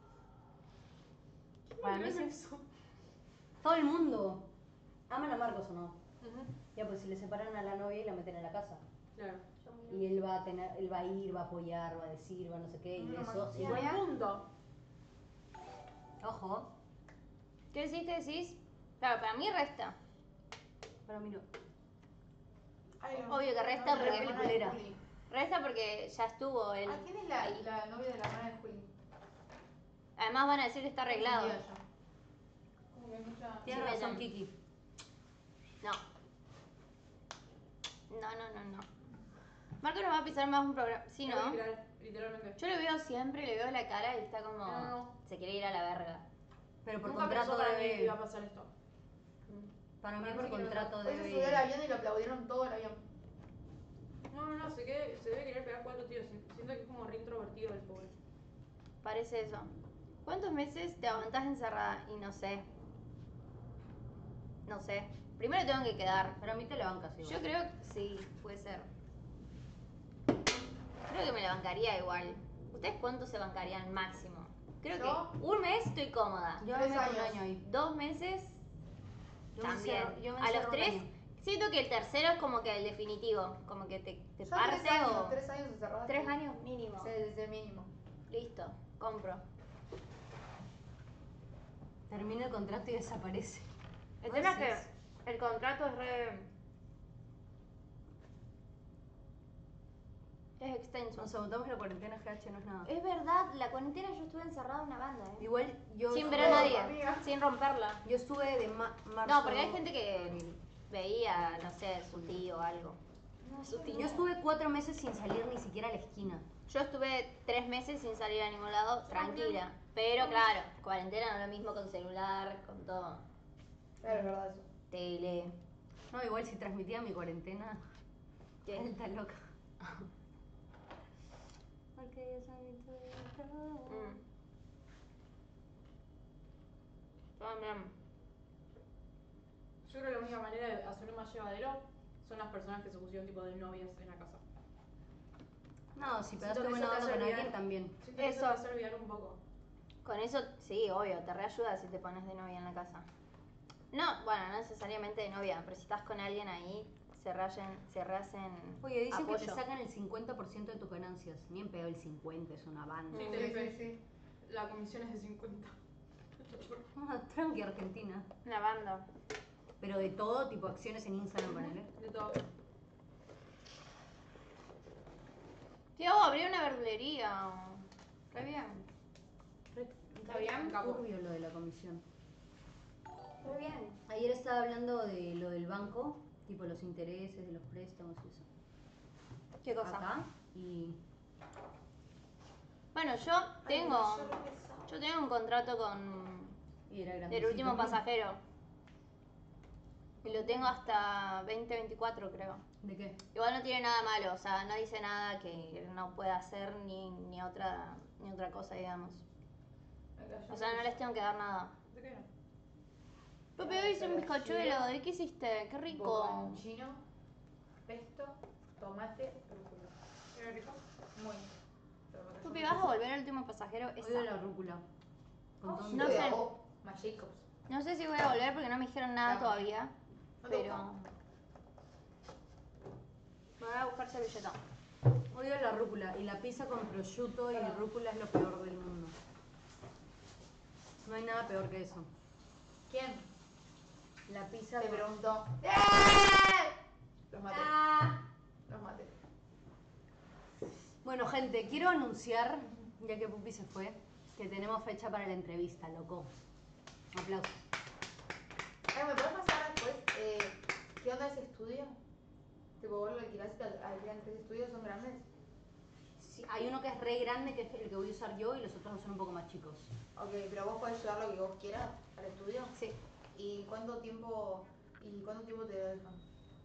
B: Para
D: Para mí
B: mí
D: sí.
B: eso.
D: Todo el mundo. ¿Aman a Marcos o no?
B: Ujú.
D: Ya, pues si le separan a la novia y la meten en la casa.
B: Claro.
D: Y él va a tener, él va a ir, va a apoyar, va a decir, va a no sé qué, y
A: No,
D: eso.
A: no,
D: Y
B: Buen punto.
D: ojo,
C: ¿Qué decís? ¿Qué decís? Claro, para mí resta.
D: para mí no.
A: Ay, no.
C: Obvio que resta
A: No, la
C: porque-
A: hermana de
D: peliculera.
A: Juli.
C: Resta porque ya estuvo él.
A: ¿A quién es la, la novia de la hermana de Juli?
C: Además van a decir que está arreglado.
A: Confundida yo.
B: Como que hay mucha...
D: Tiene
C: Sí,
D: razón
C: metan.
D: Kiki.
C: No. No, no, no, no. Marco nos va a pisar más un programa. Sí, ¿no?
B: Literal, literalmente.
C: Yo lo veo siempre, le veo la cara y está como.
B: No, no.
C: Se quiere ir a la verga.
D: Pero por
B: Nunca
D: contrato
B: pensó para mí que
D: debe.
B: iba a pasar esto.
D: Para mí
B: Para mí
D: por
B: sí que no.
D: contrato
A: Hoy se subió al
D: debe.
A: avión y lo aplaudieron todo el avión.
B: No, no, no, se, quiere- se debe querer pegar cuatro tiros. Siento que es como re introvertido el pobre.
C: Parece eso. ¿Cuántos meses te aguantás encerrada? Y no sé. No sé. Primero tengo que quedar.
D: Pero a mí te la bancas igual.
C: Yo creo que sí, puede ser. Creo que me la bancaría igual. ¿Ustedes cuánto se bancarían máximo? Creo
A: ¿Yo?
C: que un mes estoy cómoda.
D: Yo
A: Tres
D: me meto un
A: años.
D: año ahí.
C: Dos meses
D: Yo me
C: también.
D: encierro- yo me
C: A los
D: encierro un
C: tres,
D: año.
C: siento que el tercero es como que el definitivo. Como que te, te
A: Yo
C: parte
A: tres años,
C: o.
A: tres años encerrada.
C: Tres años mínimo.
A: Sí, desde mínimo.
C: Listo, compro.
D: Termina el contrato y desaparece.
C: El
D: ¿Vos
C: tema es
D: decís?
C: que el contrato es re. Es extenso.
D: Nos aguantamos la cuarentena, G H no es nada.
C: Es verdad, la cuarentena yo estuve encerrada en una banda, ¿eh?
D: Igual yo.
C: Sin
D: estuve-
C: ver a nadie,
A: amiga.
C: sin romperla.
D: Yo estuve de ma marzo.
C: No, porque hay gente que veía, no sé, su tío o algo. No, su tío.
D: Yo estuve cuatro meses sin salir ni siquiera a la esquina.
C: Yo estuve tres meses sin salir a ningún lado, tranquila. Pero claro, cuarentena no es lo mismo con celular, con todo.
A: Claro, es verdad eso.
C: Tele.
D: No, igual si transmitía mi cuarentena.
C: ¿Qué?
D: Alta loca. Porque yo soy tu todo.
C: Mm. También.
B: Yo creo que la única manera de hacerlo más llevadero son las personas que se pusieron tipo de novias en la casa.
D: No, si
B: Siento
D: pegaste
B: que
D: buena
B: eso te
D: onda
B: hace
D: con
B: olvidar.
D: alguien también.
B: Siento que eso
C: Eso.
B: te hace olvidar un poco.
C: Con eso, sí, obvio, te reayuda si te pones de novia en la casa. No, bueno, no necesariamente de novia, pero si estás con alguien ahí, se rayen, se rehacen
D: Oye, dicen
C: apoyo.
D: que te sacan el cincuenta por ciento de tus ganancias. Ni en pedo el cincuenta, es una banda.
B: Sí,
A: Sí,
B: Telefe.
A: sí, sí.
B: La comisión es de cincuenta.
D: Ah, tranqui, Argentina.
C: Una banda.
D: Pero de todo, tipo acciones en Instagram, ponele.
B: De todo.
C: Tío, abrí una verdulería. Re bien.
B: ¿Está bien? Capo.
D: Turbio lo de la comisión.
C: Re bien.
D: Ayer estaba hablando de lo del banco, tipo los intereses de los préstamos y eso.
C: ¿Qué cosa?
D: Acá y
C: Bueno, yo tengo. Yo tengo un contrato con
D: y era grande.
C: el último pasajero. Y lo tengo hasta veinte veinticuatro, creo.
D: ¿De qué?
C: Igual no tiene nada malo, o sea, no dice nada que no pueda hacer ni, ni otra ni otra cosa, digamos. O sea, no les tengo que dar nada.
B: ¿De qué no?
C: Pepe, hoy hice un bizcochuelo. ¿De qué hiciste? ¡Qué rico!
A: Bocadillo, pesto, tomate, rúcula.
B: ¿Era rico?
A: Muy.
C: Pepe, ¿vas a volver al último pasajero?
D: Odio
C: Esa.
D: la rúcula. Con todo mi-
C: No sé.
A: Oh, más Jacobs.
C: No sé si voy a volver porque no me dijeron nada
A: No.
C: todavía.
A: ¿No te
C: Pero. Me voy a buscar servilleta.
D: Odio la rúcula. Y la pizza con prosciutto y rúcula es lo peor del mundo. No hay nada peor que eso.
A: ¿Quién?
D: La pizza
A: Te
D: con-
A: preguntó. Los maté. Los maté.
D: Bueno, gente, quiero anunciar, ya que Pupi se fue, que tenemos fecha para la entrevista, loco. Aplausos.
A: Ay, ¿me puedes pasar después eh, qué onda ese estudio? Tipo, vos lo alquilás y te alquilan tres estudios, ¿son grandes?
D: Sí, hay uno que es re grande, que es el que voy a usar yo, y los otros dos son un poco más chicos.
A: Ok, pero vos podés llevar lo que vos quieras al estudio.
C: Sí.
A: ¿Y cuánto tiempo, y cuánto tiempo te dejan?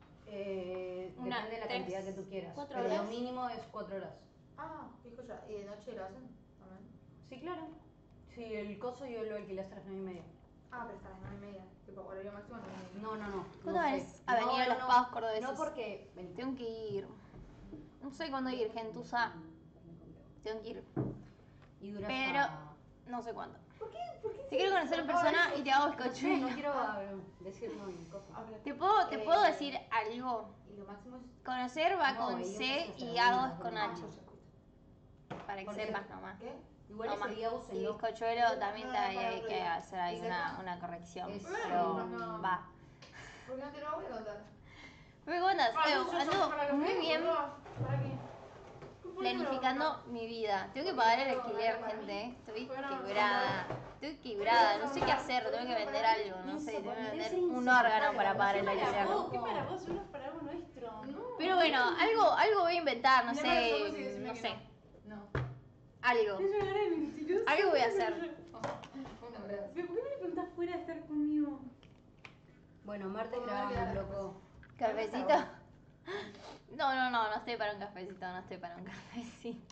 D: Eh,
C: Una,
D: depende de la
C: tres,
D: cantidad que tú quieras.
C: cuatro
D: pero
C: horas.
D: lo mínimo es cuatro horas.
A: Ah, fijo ya. ¿Y de noche lo hacen también?
D: Sí, claro. Sí, el coso yo lo alquilé hasta las nueve y media.
A: Ah, pero hasta las nueve y media. Tipo, horario máximo nueve y media.
D: No, no, no.
C: ¿Cuándo
D: no
C: es
D: sé.
C: Avenida
D: no,
C: Los
D: no,
C: Pagos Cordobeses?
D: No, porque... Vení.
C: Tengo que ir. No sé cuándo ir, gentuza. Tengo que ir.
D: Y dura
C: Pero
D: hasta-
C: no sé cuándo.
A: ¿Por qué? ¿Por qué?
C: Te quiero conocer en persona y te hago
D: No sé,
C: bizcochuelo.
D: no quiero ah, decir no en cosas.
A: Ah, ok.
C: ¿Te puedo, te
A: Eh,
C: puedo decir algo?
A: ¿Y lo máximo es?
C: Conocer va
D: No,
C: con
D: ellos
C: C
D: hasta
C: y
D: la
C: hago
D: una,
C: es con
D: hasta la
C: H.
D: una.
C: Para que
D: Porque-
C: sepas nomás.
A: ¿Qué?
D: Igual
C: Toma.
D: ese día
C: Y
D: úsenlo.
C: bizcochuelo también
A: No,
C: te
A: no,
C: hay,
A: para
C: hay
A: otro
C: que
A: día.
C: hacer ahí
A: ¿Es
C: una,
A: acá?
C: una corrección.
D: Es-
C: Pero
A: no.
C: va.
A: ¿Por qué no te lo voy a contar?
C: Luego andas,
B: Ah,
C: eh,
B: no, yo- yo-
C: ando
B: para lo
C: muy
B: que-
C: bien
B: boludo, ¿para qué?
C: planificando mi vida. Tengo que pagar el alquiler, gente. Estoy
B: Bueno,
C: quebrada. Estoy quebrada. No sé qué hacer. Tengo que vender algo. No sé. Tengo que vender un órgano para pagar el
B: Para
C: alquiler.
B: vos, ¿qué para vos? Uno es para algo nuestro.
C: Pero bueno, algo, algo voy a inventar. No
B: Mirá, somos y
C: sé.
B: decime
C: No
B: que
C: sé.
A: No.
C: Algo.
B: Es una gran mentirosa.
C: Algo voy a hacer.
A: Un abrazo.
B: ¿Pero por qué no le preguntás fuera de estar conmigo?
D: Bueno, Marte
A: Como
D: grabamos,
A: ver que
D: loco.
C: ¿Cafecito? No, no, no. No estoy para un cafecito. No estoy para un cafecito.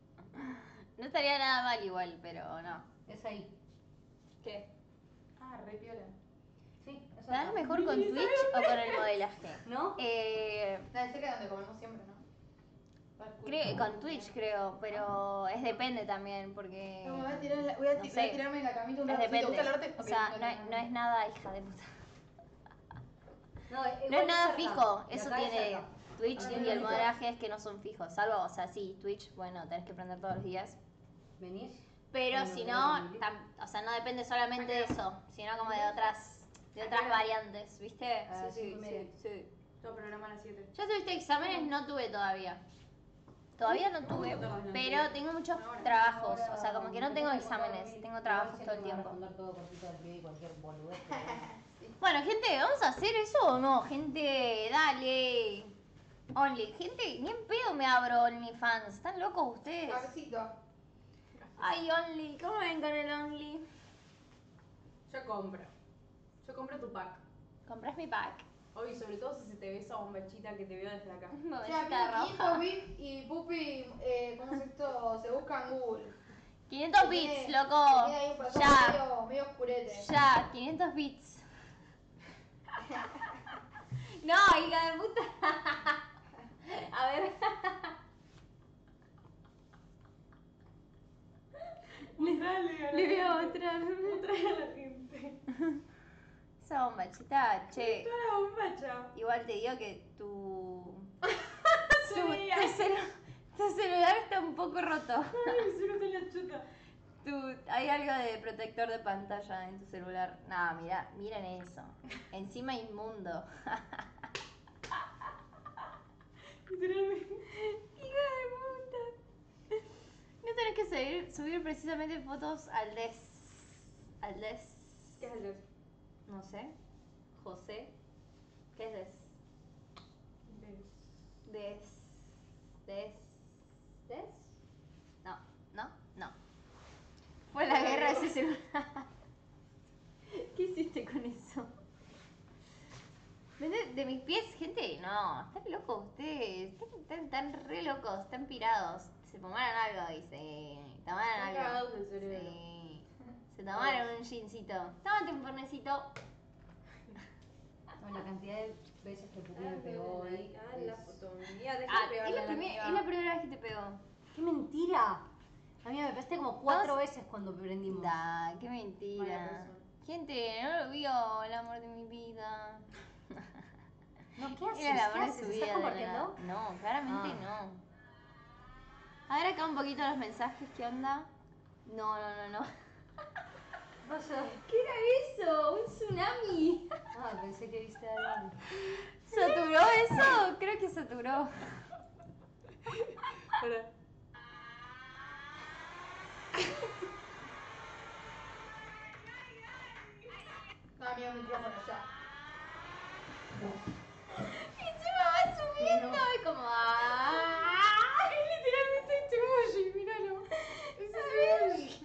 C: No estaría nada mal igual, pero no.
D: Es ahí.
C: ¿Qué?
A: Ah, re piola.
D: Sí, es
C: ¿Estás
D: acá.
C: mejor con Twitch o con el modelaje?
D: ¿No?
C: Eh,
A: La de cerca donde comemos siempre, ¿no?
C: creo, con Twitch creo, pero es depende también, porque
A: No, me voy a, tirar, la- voy, a,
C: no
A: voy a
C: sé.
A: tirarme en la camita un
C: es
A: rato. ¿Sí? ¿Te gusta el
C: depende.
A: arte?
C: O
A: Ok,
C: sea,
A: voy a
C: no,
A: tirarme.
C: no es nada hija de puta.
D: No,
C: No
D: igual
C: es nada
D: cerca.
C: fijo,
D: De
C: eso
D: acá es
C: tiene
D: cerca.
C: Twitch
A: Ah,
C: y
A: mira,
C: el
A: mira.
C: modelaje es que no son fijos, salvo, o sea, sí, Twitch, bueno, tenés que prender todos los días.
D: ¿Venís?
C: Pero
D: Bueno,
C: si
D: bueno,
C: no,
D: Emily.
C: tam- o sea, no depende solamente de eso, sino como de otras, de otras variantes, ¿viste?
D: Ah,
C: Sí, sí,
D: cinco y media.
C: sí, sí.
B: Todo programa a las siete.
C: Yo tuviste exámenes, no tuve todavía. Todavía no tuve, pero tengo muchos trabajos, o sea, como que no tengo exámenes, tengo trabajos todo el tiempo.
D: Responder todo cortito al pie y cualquier boludez.
C: Bueno, gente, ¿vamos a hacer eso o no? Gente, dale. Only, gente, ni en pedo me abro OnlyFans. ¿Están locos ustedes?
A: Cafecito.
C: Ay, Only, ¿cómo ven con el Only?
B: Yo compro. Yo compro tu pack.
C: ¿Compras mi pack?
B: Hoy, sobre todo si se te ve esa bombachita que te veo desde acá.
C: Una
A: O sea,
C: bombachita roja.
A: quinientos bits y Pupi, eh, ¿cómo es esto? Se busca en Google.
C: quinientos
A: Que
C: bits,
A: tiene-
C: loco.
A: que tiene ahí un corazón
C: Ya,
A: medio, medio oscurete.
C: ya, quinientos bits. No, hija de puta. A ver.
B: Mostrale,
C: Le voy a mostrar.
B: Mostrale a la gente.
C: Esa bombachita, che.
B: Toda la bombacha.
C: Igual te digo que tu.
B: Se
C: tu,
B: veía.
C: tu celu- tu celular está un poco roto.
B: Ay, se nota la chuta.
C: Tu- hay algo de protector de pantalla en tu celular. No, mira, miren eso. Encima inmundo.
B: Literalmente.
C: Hija de puta. No tenés que subir, subir precisamente fotos al des. Al des.
B: ¿Qué haces?
C: No sé. José. ¿Qué es des? Des. Des. Des. No, no, no. Fue la guerra ese celular. ¿Qué hiciste con eso? ¿De, de mis pies, gente? No, están locos ustedes. Están, están, están re locos, están pirados. Se tomaron algo y se tomaron
B: Están
C: algo.
B: cagados del cerebro.
C: Sí. Se tomaron un gincito. Tómate un fornecito.
D: Bueno, la cantidad de veces que Pupi me pegó hoy.
B: Ah, la
D: es-
B: foto mía. Deja
C: Ah,
B: de
C: es,
B: pegarle
C: la
B: a la
C: primer-
B: amiga.
C: es la primera vez que te pegó.
D: ¡Qué mentira! A mí me pegaste como cuatro veces cuando prendimos.
C: Da, qué
B: Mala
C: mentira.
B: persona.
C: Gente, no lo vio el amor de mi vida.
D: No, ¿qué haces?
C: Era el
D: ¿Qué
C: amor de
D: haces?
C: su
D: ¿Estás
C: vida. de
D: compartiendo?
C: verdad. No, claramente
D: Ah.
C: no. A ver acá un poquito los mensajes, ¿qué onda? No, no, no, no.
D: Vaya.
C: ¿Qué era eso? ¿Un tsunami?
D: Ah, pensé que viste algo.
C: ¿Saturó eso? Creo que saturó.
B: Para.
A: No, mira el micrófono ya.
C: Encima va subiendo y como. ¡Ah!
B: Es literalmente este emoji, míralo. Ese es el emoji.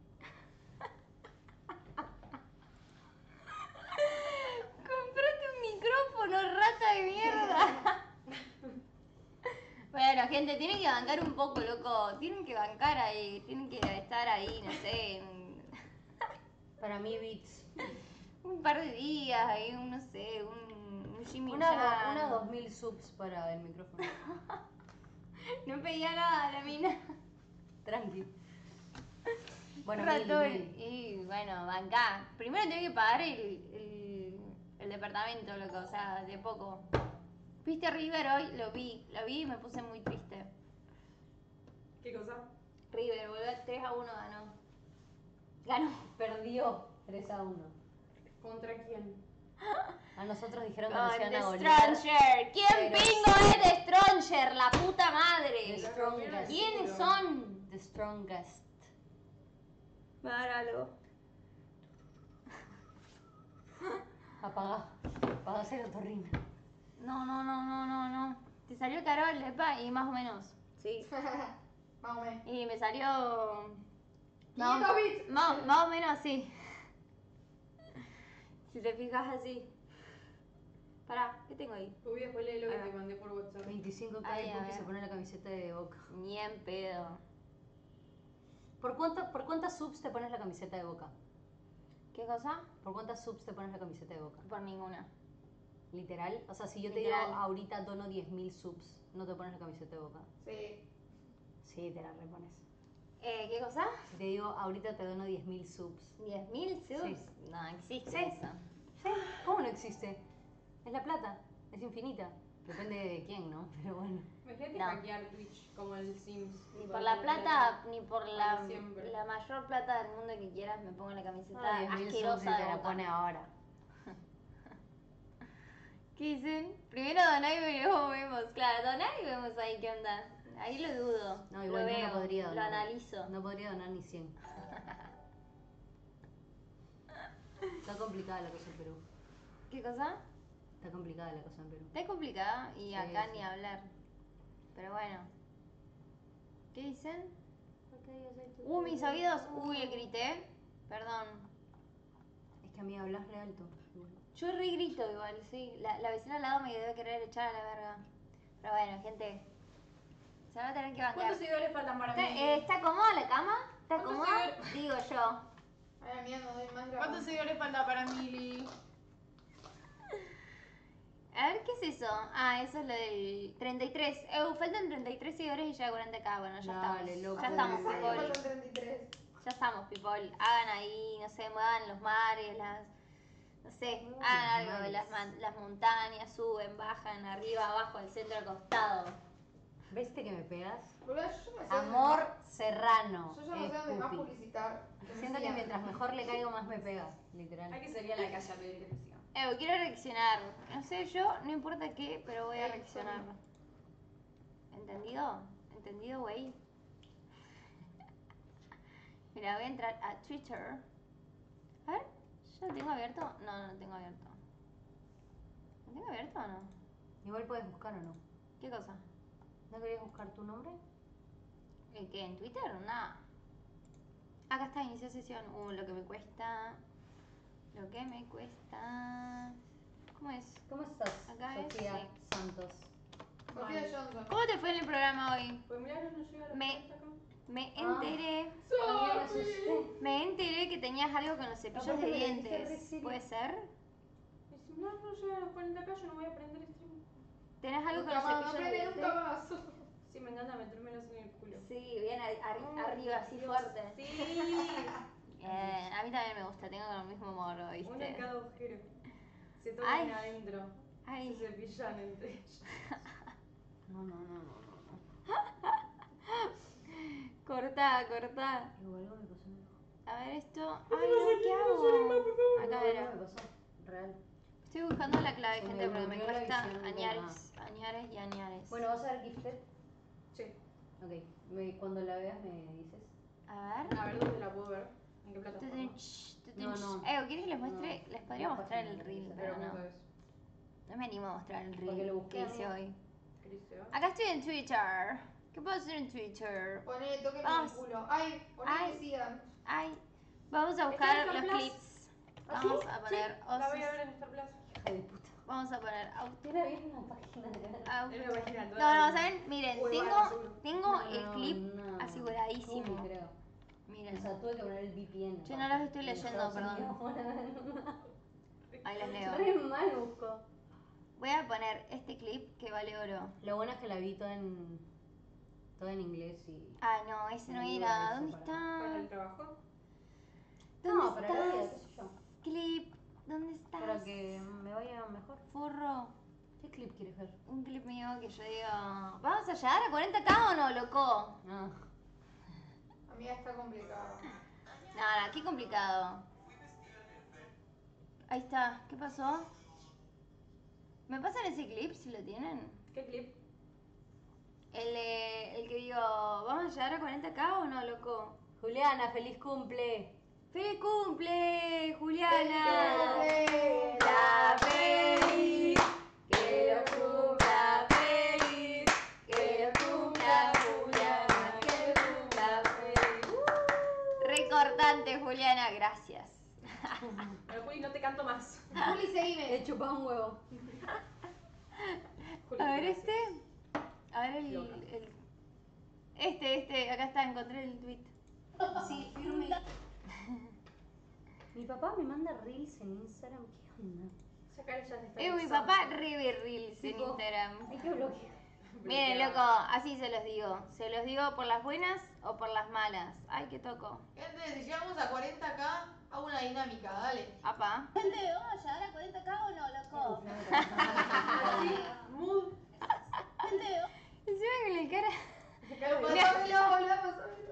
C: Comprate un micrófono, rata de mierda. Bueno, gente, tienen que bancar un poco, loco. Tienen que bancar ahí. Tienen que estar ahí, no sé, en-
D: Para mí, Beats.
C: un par de días, ahí, un, no sé, un, un Jimmy
D: Una,
C: Chan.
D: do- una dos mil subs para el micrófono.
C: No pedía nada la mina.
D: Tranqui. Bueno,
C: Ratón.
D: mil, mil.
C: Y bueno, bancá. Primero tengo que pagar el, el, el departamento, loco, o sea, de poco. ¿Viste River hoy? Lo vi, lo vi y me puse muy triste.
B: ¿Qué cosa?
C: River, boludo, tres a uno ganó. Ganó.
D: Perdió tres a uno.
B: ¿Contra quién?
D: A nosotros dijeron que nos
C: Con
D: iban
C: The
D: a golear.
C: Stranger. ¿Quién
D: Pero
C: pingo
D: sí.
C: es The Stranger? La puta
D: The
C: madre.
D: strongest.
C: ¿Quiénes son?
D: The strongest.
C: Páralo.
D: Apagá. Apagás el otorrino.
C: No, no, no, no, no, no. Te salió Carol, epa, y más o menos. Sí.
A: Vamos, ven.
C: Y me salió.
A: quinientos bits.
C: Más, más o menos así. Si te fijas así. Pará, ¿qué tengo ahí?
B: Uy, después lee lo que
C: Ah.
B: te mandé por WhatsApp.
D: veinticinco K
C: Ay,
D: y
C: a
D: Puki
C: ver.
D: se pone la camiseta de Boca.
C: Ni en pedo.
D: ¿Por, cuánto, ¿Por cuántas subs te pones la camiseta de Boca?
C: ¿Qué cosa?
D: ¿Por cuántas subs te pones la camiseta de Boca?
C: Por ninguna.
D: ¿Literal? O sea, si yo
C: Literal.
D: te digo ahorita dono diez mil subs, ¿no te pones la camiseta de Boca?
A: Sí.
D: Sí, te la repones.
C: Eh, ¿Qué cosa?
D: Si te digo ahorita te dono diez mil subs.
C: ¿diez mil subs?
D: Sí.
C: No existe
D: Sí.
C: eso.
D: Sí, ¿cómo no existe? Es la plata, es infinita. Depende de quién, ¿no? Pero bueno.
B: Imagínate
C: No.
B: hackear Twitch como el Sims.
C: Ni
B: Tipo,
C: por la
B: tener
C: plata, ni por la,
B: Para siempre.
C: la mayor plata del mundo que quieras me pongo la camiseta
D: Ah, diez mil subs y
C: asquerosa
D: te
C: de
D: la
C: Boca.
D: pone ahora.
C: ¿Qué dicen? Primero doná y luego vemos. Claro, doná y vemos ahí qué onda. Ahí lo dudo.
D: No, igual
C: lo
D: yo
C: veo,
D: no podría
C: Lo
D: donar.
C: analizo.
D: No podría donar ni cien. Está complicada la cosa en Perú.
C: ¿Qué cosa?
D: Está complicada la cosa en Perú.
C: Está complicada y
D: Sí,
C: acá
D: sí.
C: ni hablar. Pero bueno. ¿Qué dicen? Uh, mis oídos. Uy, grité. Perdón.
D: Es que a mí hablas re alto.
C: Yo re grito igual, sí. La, la vecina al lado me debe querer echar a la verga. Pero bueno, gente. Se va a tener que bancar.
B: ¿Cuántos seguidores faltan para
C: ¿Está,
B: mí?
C: eh, ¿Está cómoda la cama? ¿Está
B: ¿Cuántos
C: cómoda?
B: seguidores?
C: Digo yo.
A: Ay, mía, no doy más la
B: ¿Cuántos seguidores falta para Mili?
C: A ver, ¿qué es eso? Ah, eso es lo del treinta y tres. Eh, faltan treinta y tres seguidores y ya cuarenta k. Bueno, ya
D: Dale,
C: estamos.
D: loco.
C: Ya estamos,
D: Dale.
C: people.
A: Faltan treinta y tres.
C: Ya estamos, people. Hagan ahí, no sé, muevan los mares, las... No sé,
D: Muevan
C: hagan
D: los
C: algo.
D: mares.
C: Las, man- las montañas, suben, bajan, arriba, abajo, al centro, al costado.
D: ¿Viste que me pegas?
A: Boludo, yo ya no sé dónde
D: Amor
A: más-
D: serrano.
A: Yo ya no
D: es
A: sé dónde más
D: Pupi.
A: publicitar.
D: Siento que mientras mejor le caigo, más me pega, literal.
B: Hay que salir a la calle a pedir que te sigan.
C: Eh, quiero reaccionar. No sé, yo, no importa qué, pero voy a
A: Eh,
C: reaccionar. ¿Entendido? ¿Entendido, güey? Mira, voy a entrar a Twitter. A ver, ¿ya lo tengo abierto? No, no lo tengo abierto. ¿Lo tengo abierto o no?
D: Igual puedes buscar o no.
C: ¿Qué cosa?
D: ¿No querías buscar tu nombre?
C: ¿El qué? ¿En Twitter? Nada. Acá está, iniciar sesión. Uh, lo que me cuesta. Lo que me cuesta. ¿Cómo es?
D: ¿Cómo estás,
C: Acá es,
D: Sofía
C: sí.
D: Santos?
A: Sofía Johnson.
C: ¿Cómo te fue en el programa hoy?
B: Pues milagros no llega a la
C: Me-
B: puerta acá.
C: Me
D: Ah.
C: enteré.
D: Amiga, me asusté.
C: Me enteré que tenías algo con los cepillos
D: Aparte
C: de
D: me lo dijiste re
C: dientes.
D: serio.
C: ¿Puede ser?
B: Y si milagros no llega a los cuarenta k, yo no voy a prender stream.
C: ¿Tenés algo con
A: Nunca
C: los
A: más, no
C: cepillos de
A: prende
C: dientes?
A: nunca más.
B: Sí, me encanta metérmelos en el culo.
C: Sí, bien arri- arri-
B: Ay,
C: arriba, así
B: Dios,
C: fuerte.
B: Sí.
C: Eh, a mí también me gusta, tengo el mismo morro,
B: Uno en
C: ¿viste?
B: cada agujero. Se
C: Ay.
B: tocan adentro.
C: Ay.
B: Se cepillan entre ellos.
D: No, no, no, no, no.
C: Cortá, cortá.
D: Igual algo me pasó en el ojo.
C: A ver esto. Ay, no, ¿qué hago? Acá
D: No,
C: era.
D: no me pasó. Real.
C: Estoy buscando la clave,
D: Se
C: gente,
D: me
C: porque me
D: bloqueó la
C: cuesta
D: visión de
C: añares, añares y añares.
D: Bueno, ¿vas a ver Gifted?
B: Sí.
D: Ok. Me- cuando la veas me dices.
C: A ver.
B: A ver dónde la puedo ver. ¿En qué plataforma?
C: Tutunch,
D: No, no.
C: Eh, ¿quieres que les muestre?
D: No.
C: Les podría
D: La
C: mostrar
D: página
C: el
D: de
C: reel,
D: Lisa.
C: pero
B: Pero
C: no.
B: ¿cómo sabes?
C: No me animo a mostrar el
D: Porque lo
C: reel
D: busqué,
C: que hice
D: amiga.
C: hoy.
B: ¿Qué dice?
C: Acá estoy en Twitter. ¿Qué puedo hacer en Twitter?
A: Ponele, toquen el
C: Vamos.
A: culo. Ay, ponele
C: Ay.
A: que sigan.
C: Ay, vamos a
B: Está
C: buscar
B: en Star
C: los
B: Plus.
C: clips.
B: ¿Ah,
C: Vamos
B: sí?
C: a poner
B: Sí, la voy a
C: Osis.
B: ver en Star Plus.
D: Hija de puta.
C: Vamos a poner out-
D: Era bien una página de
C: out-
B: En la página
C: No, no, ¿saben? Miren,
B: Uy,
C: tengo,
B: bueno, seguro.
C: tengo
D: No,
C: el
D: no,
C: clip
D: no.
C: aseguradísimo.
D: Cookie, creo.
C: Miren.
D: O sea, tuve que poner el V P N.
C: Yo no los estoy leyendo, perdón. Ahí los leo.
D: Re mal busco.
C: Voy a poner este clip que vale oro.
D: Lo bueno es que la vi toda en, toda en inglés y...
C: Ay, no, ese no
D: Me
C: era.
D: ayuda
C: ¿Dónde
D: eso
B: ¿Para el
C: está?
B: trabajo?
C: ¿Dónde
D: No, para la vida,
C: estás?
D: qué sé yo.
C: Clip, ¿dónde estás?
D: Para que me vaya mejor.
C: Forro.
D: ¿Qué clip quieres ver?
C: Un clip mío que yo diga, ¿vamos a llegar a cuarenta k o no, loco?
D: Ah.
A: Amiga, está complicado.
C: No, no, qué complicado. Ahí está, ¿qué pasó? ¿Me pasan ese clip si lo tienen?
B: ¿Qué clip?
C: El, eh, el que digo, ¿vamos a llegar a cuarenta k o no, loco?
D: Juliana, feliz cumple.
C: ¡Feliz cumple, Juliana!
A: ¡Feliz
C: ¡La feliz!
D: Que
C: lo cumpla feliz, que lo cumpla Juliana, que lo cumpla feliz. Recortante, Juliana, gracias.
B: Bueno, Juli, no te canto más.
A: Juli, seguime.
D: He chupado un huevo.
B: Juli,
C: A ver
B: gracias.
C: este. A ver el,
B: Loca.
C: el- Este, este, acá está, encontré el tweet.
A: Sí, firme.
D: Mi papá me manda reels en Instagram. ¿Qué onda?
B: Sacar ya de
C: Eh, mi papá rebe reels en
D: Tipo,
C: Instagram.
D: Hay que bloquear.
C: Miren, loco, así se los digo. Se los digo por las buenas o por las malas. Ay, qué toco.
A: Gente, si llegamos a cuarenta k, hago una dinámica, dale.
C: Apa. Gente, ¿vamos a llegar a cuarenta k o no, loco?
B: Mood.
C: Encima con la cara.
A: Pero pasámelo, boludo, pasámelo.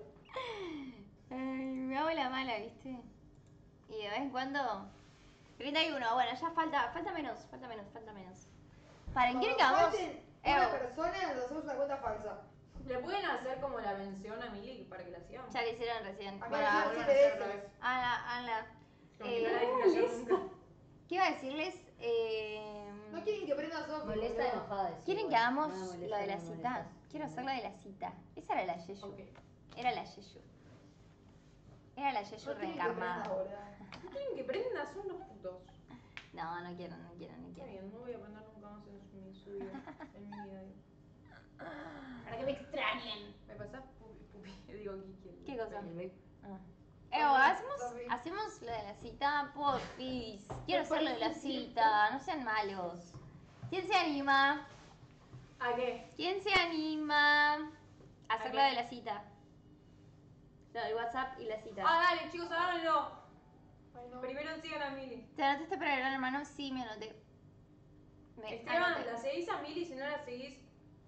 C: Ay, me hago la mala, ¿viste? Y de vez en cuando. treinta y uno, bueno, ya falta, falta menos, falta menos, falta menos. Paren, ¿quieren que hagamos?
A: Falten
C: Eh,
A: una persona, nos hacemos una cuenta falsa.
B: ¿Le pueden hacer como la mención a Mili para que la sigamos?
C: Ya lo hicieron recién.
A: A mí
C: Bueno,
A: me
B: vuelvan
A: hicieron
B: a
A: siete
B: hacer
A: veces.
C: Ana, Ana.
B: Como
C: Eh,
B: que no la dejen callar nunca.
C: ¿Qué iba a decirles? Eh,
A: No quieren que prenda Sofi.
D: Molesta
A: boludo.
D: enojada. decir,
C: ¿Quieren que
D: bueno,
C: hagamos
D: no me molesta,
C: lo de la
D: no me
C: cita?
D: molestas.
C: Quiero hacer lo de la cita. Esa era la Yeyu.
B: Ok.
C: Era la Yeyu. Era la Yeyu
A: No quieren que prenda,
C: reencarnada.
A: boludo.
B: ¿Quieren que prenda? Son los putos.
C: No, no quiero, no quiero, no
B: Está
C: quiero.
B: bien, no voy a prender nunca más en su- mi su vida. En mi vida. digo. Para que me extrañen. ¿Me pasa? Pupi, pupi. Digo, Kiki. el-
C: ¿Qué cosa?
D: El vape.
C: Ah. Evo, hacemos, hacemos lo de la cita, porfis. Quiero hacer lo de la cita, no sean malos. ¿Quién se anima?
B: ¿A qué?
C: ¿Quién se anima a hacer
B: ¿A
C: lo
B: qué?
C: de la cita? Lo del WhatsApp y la cita.
B: Ah, dale, chicos, háganlo.
A: Ay, no.
B: Primero sigan a Mili.
C: ¿Te anotaste para el gran hermano? Sí, me anoté. Me
B: Esteban,
C: anoté.
B: la seguís a Mili, si no la seguís,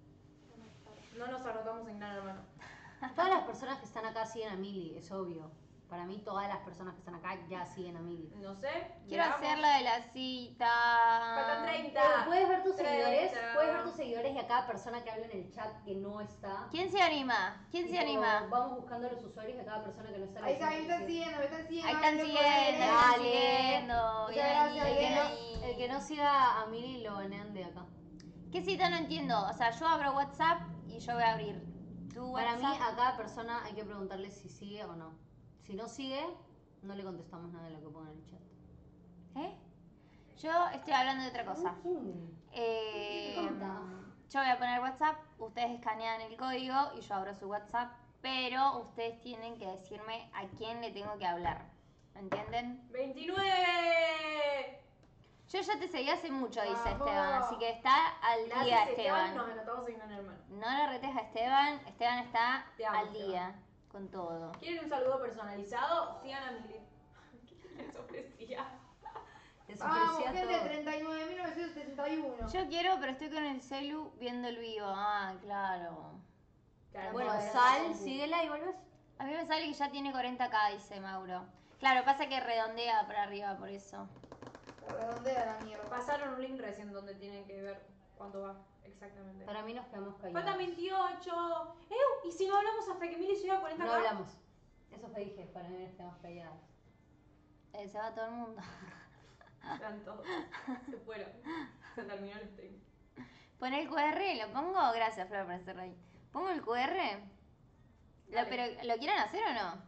B: no nos anotamos en Gran Hermano.
D: Todas las personas que están acá siguen a Mili, es obvio. Para mí todas las personas que están acá ya siguen a Mili.
B: No sé.
C: Quiero
B: veamos.
C: hacer lo de la cita.
B: Faltan treinta.
D: Pero puedes ver tus
B: treinta.
D: seguidores, puedes ver tus seguidores y a cada persona que habla en el chat que no está.
C: ¿Quién se anima? ¿Quién se
D: Tipo,
C: anima?
D: Vamos buscando los usuarios de cada persona que no está.
A: Ahí está, me están siguiendo, me están siguiendo.
C: Ahí están
A: ay,
C: siguiendo, ahí
A: loco,
C: están
D: Dale.
C: siguiendo.
A: Muchas
C: Bien
A: gracias,
C: ahí,
D: El que,
C: bien
D: no,
C: ahí.
D: el que no siga a Mili lo banean de acá.
C: ¿Qué cita no entiendo? O sea, yo abro WhatsApp y yo voy a abrir tu
D: Para
C: WhatsApp.
D: mí a cada persona hay que preguntarle si sigue o no. Si no sigue, no le contestamos nada de lo que ponga en el chat.
C: ¿Eh? Yo estoy hablando de otra cosa.
D: ¿Quién?
C: Eh,
D: Tonta.
C: yo voy a poner WhatsApp, ustedes escanean el código y yo abro su WhatsApp, pero ustedes tienen que decirme a quién le tengo que hablar. ¿Entienden?
B: ¡veintinueve!
C: Yo ya te seguí hace mucho, dice
A: Vamos.
C: Esteban, así que está al
B: Gracias,
C: día
B: Esteban.
C: Esteban.
B: Nos anotamos en Gran Hermano.
C: No le retes a Esteban, Esteban está
B: Te amo,
C: al
B: Esteban.
C: día con todo.
B: ¿Quieren un saludo personalizado? Sigan a Mili. ¿Qué les ofrecía?
D: Les
A: Vamos,
D: ofrecía
A: gente,
D: todo.
A: treinta y nueve mil novecientos setenta y uno.
C: Yo quiero, pero estoy con el celu viendo el vivo. Ah, claro.
B: Claro,
D: Bueno,
B: no,
D: sal, síguela y volvés.
C: A mí me sale que ya tiene cuarenta k, dice Mauro. Claro, pasa que redondea para arriba, por eso.
A: Se redondea la mierda.
B: Pasaron un link recién donde tienen que ver cuánto va exactamente.
D: Para mí nos quedamos callados.
B: Faltan veintiocho. ¡Ew! ¿Y si no hablamos hasta que Mili llega a cuarenta k?
D: No hablamos. Eso fue dije, para mí nos quedamos callados.
C: Eh, se va todo el mundo.
B: Se van todos. Se fueron. Se terminó el stream.
C: Pon el Q R, ¿lo pongo? Gracias, Flor, por hacerlo ahí. ¿Pongo el Q R? Lo,
B: Dale.
C: pero, ¿lo quieren hacer o no?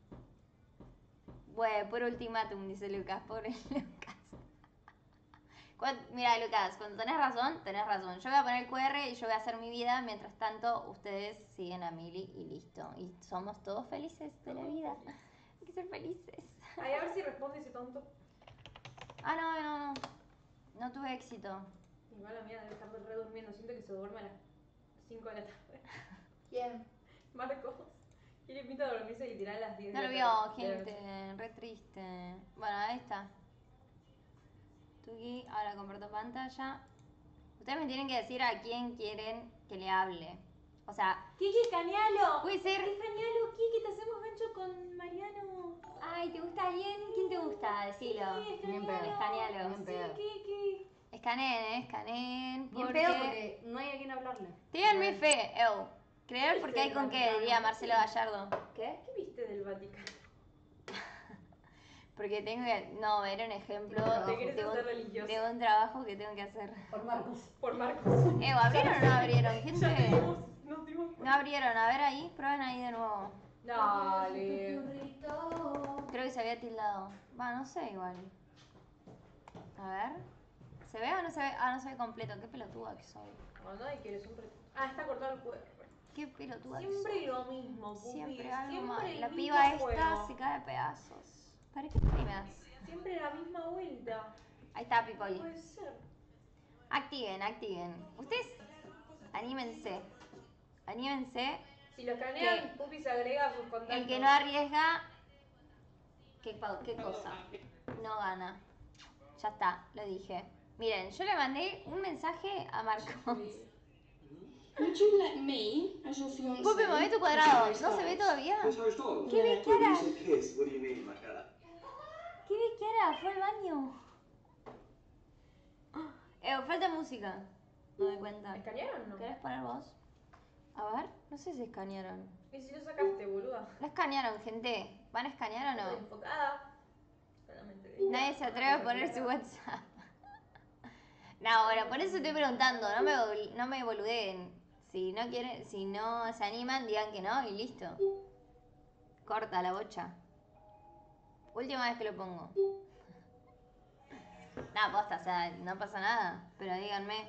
C: Bueno, por ultimátum, dice Lucas. Pobre Lucas. Cuan- Mira, Lucas, cuando tenés razón, tenés razón. Yo voy a poner el Q R y yo voy a hacer mi vida. Mientras tanto, ustedes siguen a Mili y listo. Y somos todos felices de la vida. Hay que ser felices.
B: Ay, a ver si responde ese tonto.
C: Ah, no, no, no. No tuve éxito.
B: Igual la mía debe estar re durmiendo. Siento que se duerme a las cinco de la tarde.
A: ¿Quién?
B: Marcos. Quiere pinta de dormirse literal a las diez
C: No
B: de
C: lo
B: la
C: vio,
B: tarde. De la noche.
C: gente. Re triste. Bueno, ahí está. Tuki, ahora comparto pantalla. Ustedes me tienen que decir a quién quieren que le hable. O sea,
B: Kiki Cañalo.
C: puede ser.
B: Kiki Cañalo, Kiki, te hacemos gancho con Mariano.
C: Ay, ¿te gusta alguien? ¿Quién te gusta? Decilo.
B: Kiki,
D: Bien pedo.
C: Escanealo.
D: Bien pedo.
B: Kiki.
C: Escaneen, eh, escaneen.
D: Bien
C: Porque...
D: pedo porque no hay a quien hablarle.
C: Ténganme fe, eu. Creer porque hay con qué, diría Marcelo Gallardo.
B: ¿Qué? ¿Qué viste del Vaticano?
C: Porque tengo que... No, era un ejemplo
B: Te querés
C: de
B: hacer
C: un,
B: religiosa.
C: de un trabajo que tengo que hacer.
D: Por Marcos.
B: Por Marcos.
C: Eu, ¿abrieron o no abrieron?
B: Ya te
C: Gente,
B: dimos, nos dimos
C: no abrieron. A ver ahí, prueben ahí de nuevo.
B: Dale.
C: Creo que se había tildado. Va, no sé igual. A ver. ¿Se ve o no se ve? Ah, no se ve completo. Qué pelotuda que soy.
B: No, nadie quiere siempre. Ah, está cortado el cuerpo.
C: Qué pelotuda que
B: Siempre
C: soy.
B: lo mismo, Pupi.
C: Siempre algo
B: Siempre
C: más.
B: el
C: La
B: mismo
C: piba esta
B: juego.
C: se cae a pedazos. ¿Para qué streamas?
B: Siempre la misma vuelta.
C: Ahí está, Pipoli.
B: Puede ser.
C: Activen, activen. Ustedes, anímense. Anímense.
B: Si lo escanean, Pupi se agrega a sus contactos.
C: El que no arriesga, ¿qué, pa- qué cosa? No gana. Ya está, lo dije. Miren, yo le mandé un mensaje a Marcos.
F: Would you let me, as your fiancé,
C: Pupi, mueve tu cuadrado. ¿No se ve todavía? ¿Qué ves, Kiara?
E: What do you mean, my cara?
C: ¿Qué ves, Kiara? Fue al baño. Eh, falta música. No me cuenta.
B: ¿Escanearon o no?
C: ¿Querés poner vos? A ver, no sé si escanearon.
B: ¿Y si lo sacaste, boluda?
C: No escanearon, gente. ¿Van a escanear o
B: Estoy
C: no?
B: enfocada. Solamente.
C: Nadie se atreve a poner su WhatsApp. No, bueno, por eso estoy preguntando, no me, bol- no me boludeen. Si no quieren, si no se animan, digan que no y listo. Corta la bocha. Última vez que lo pongo. No, posta, o sea, no pasa nada, pero díganme.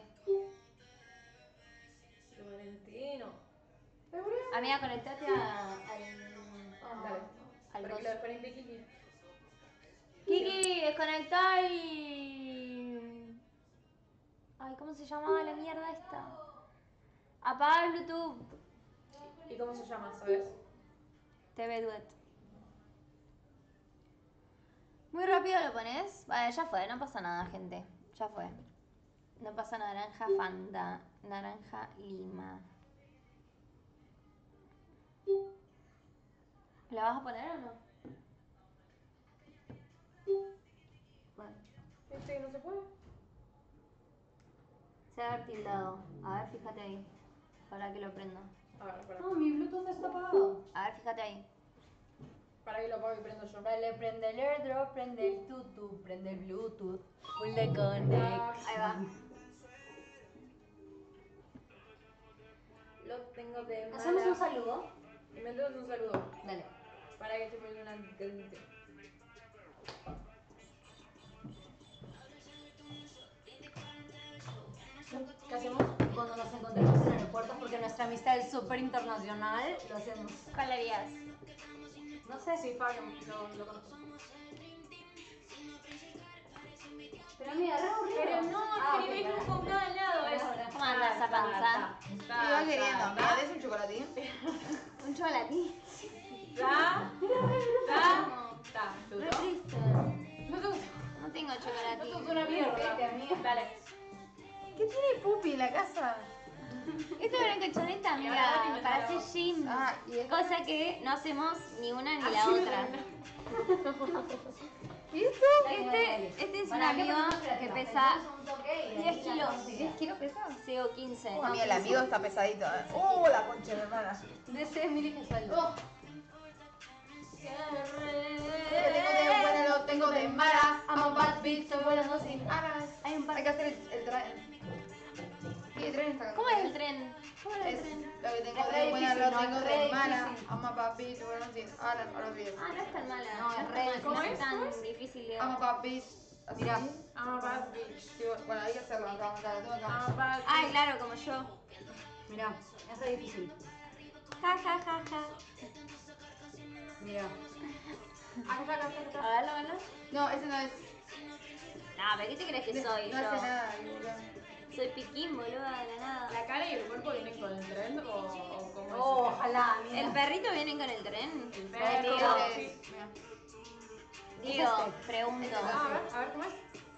B: Valentino.
C: Amiga, conectate a, al,
B: Dale.
C: al
B: Para que
C: coso.
B: lo desconecte Kiki.
C: Kiki, desconectá y... Ay, ¿cómo se llamaba la mierda esta? Apaga el Bluetooth.
B: ¿Y cómo se llama, sabes?
C: T V Duet. Muy rápido lo pones. Vale, ya fue, no pasa nada, gente. Ya fue. No pasa naranja Fanta, naranja Lima. ¿La vas a poner o no? Bueno,
B: Este no se puede.
C: se va a haber tildado. A ver, fíjate ahí. Para que lo prendo.
B: A ver, para.
D: No, mi Bluetooth está apagado.
C: A ver, fíjate ahí.
B: Para que lo apago y prendo yo.
D: Dale, prende el airdrop, prende el tutu, prende el Bluetooth, full de connect.
C: Ahí va.
B: Lo tengo de mala.
D: ¿Hacemos un saludo?
B: Y me das un saludo.
D: Dale.
B: Para que estoy poniendo una caliente.
D: ¿Qué hacemos cuando nos encontremos en aeropuertos? Porque nuestra amistad es súper internacional. Lo hacemos.
C: ¿Cuál harías?
D: No sé si
B: Sí, Fabio, lo, lo conozco.
D: Pero amiga, re aburrido.
B: Pero no,
D: Ah, ok,
B: escribís
D: pará.
B: con cada lado. Es...
C: ¿Cómo andas, esa panza?
A: Iba queriendo, ¿me das un chocolatín?
C: Un chocolatín.
B: Ta, ta, ta. ¿Te
C: Re
B: gustó?
C: triste.
B: No te gustó.
C: No tengo
B: No
C: chocolatín.
B: sos una mierda. Dale.
A: ¿Qué tiene Pupi en la casa?
C: Esto es una colchoneta, amiga, para hacer gym.
A: Ah, y es-
C: Cosa que no hacemos ni una ni la otra.
A: ¿Y esto?
C: Este, este es un
D: Pará, ¿qué
C: amigo
D: pasó? Espera,
C: que
D: espera,
C: pesa
D: pensamos un toque y
C: diez
D: ahí la
C: kilos.
D: consigue.
A: ¿diez kilos pesa?
C: C O quince.
A: Uh, amiga, el amigo está pesadito, ¿eh? ¡Uh, la concha de mi hermana!
D: Desde Mili que sueldo.
A: Oh, que tengo que bueno, lo tengo tengo de malas. I'm a bad bitch, estoy volando sin alas.
C: Hay un par.
A: Hay que hacer el, el tren. ¿Qué tren está
C: ¿Cómo es el tren? ¿Cómo es el
A: Es
C: tren?
A: lo que tengo
D: Es re
A: de buena,
D: difícil,
A: lo
D: no,
A: tengo
D: es
A: de
D: re
A: mala.
D: difícil.
A: I'm a bad bitch, volando sin alas, no lo olvides.
C: Ah, no es tan mala.
D: No, es
C: tan
D: re
C: mal,
B: ¿cómo
C: no
B: es?
C: es tan
B: ¿Cómo es?
C: difícil de
A: I'm a bad bitch. Así.
D: Mirá.
B: I'm a bad bitch.
A: Sí, bueno, hay que hacerlo acá, acá, lo tengo acá.
B: I'm a bad bitch.
C: Ay, claro, como yo.
D: Mirá, es re difícil.
C: Ja, ja, ja, ja.
D: Mirá.
B: Acá, acá, acá, acá.
C: A verlo, a verlo.
A: No, ese no es.
C: No, pero ¿qué te crees que
A: de-
C: soy
A: No
C: yo?
A: hace nada, boludo.
C: Soy piquín, boluda, de la nada.
B: ¿La cara y el cuerpo vienen con el tren o, o cómo es?
D: Oh, ojalá, mira.
C: ¿El perrito viene con el tren?
B: El
A: Ese
B: perro.
C: Digo,
A: es- mira.
C: digo,
D: este.
C: pregunto.
B: Ah, a ver, a ver cómo es.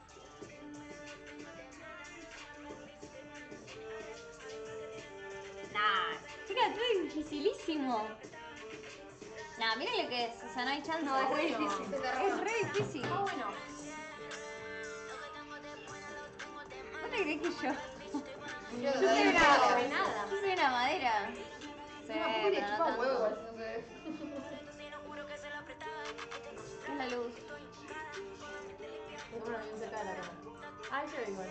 C: Nah, chica, esto es dificilísimo. Nah, miren lo que es, o sea, no hay chance.
D: No, es re
B: Obvio.
D: difícil.
C: Es re difícil.
B: Ah, bueno.
C: ¿No te crees que yo?
A: Yo
B: Yo
A: lo
B: soy
A: doy
B: una
A: nada.
B: ordenada.
C: Yo soy una madera. Sí,
A: No, ¿cómo le
C: pero
A: chupa
C: no tanto.
A: huevo igual, si no se ve?
C: Es la luz.
B: Bueno, bien cerca de la cámara. Ahí se ve igual.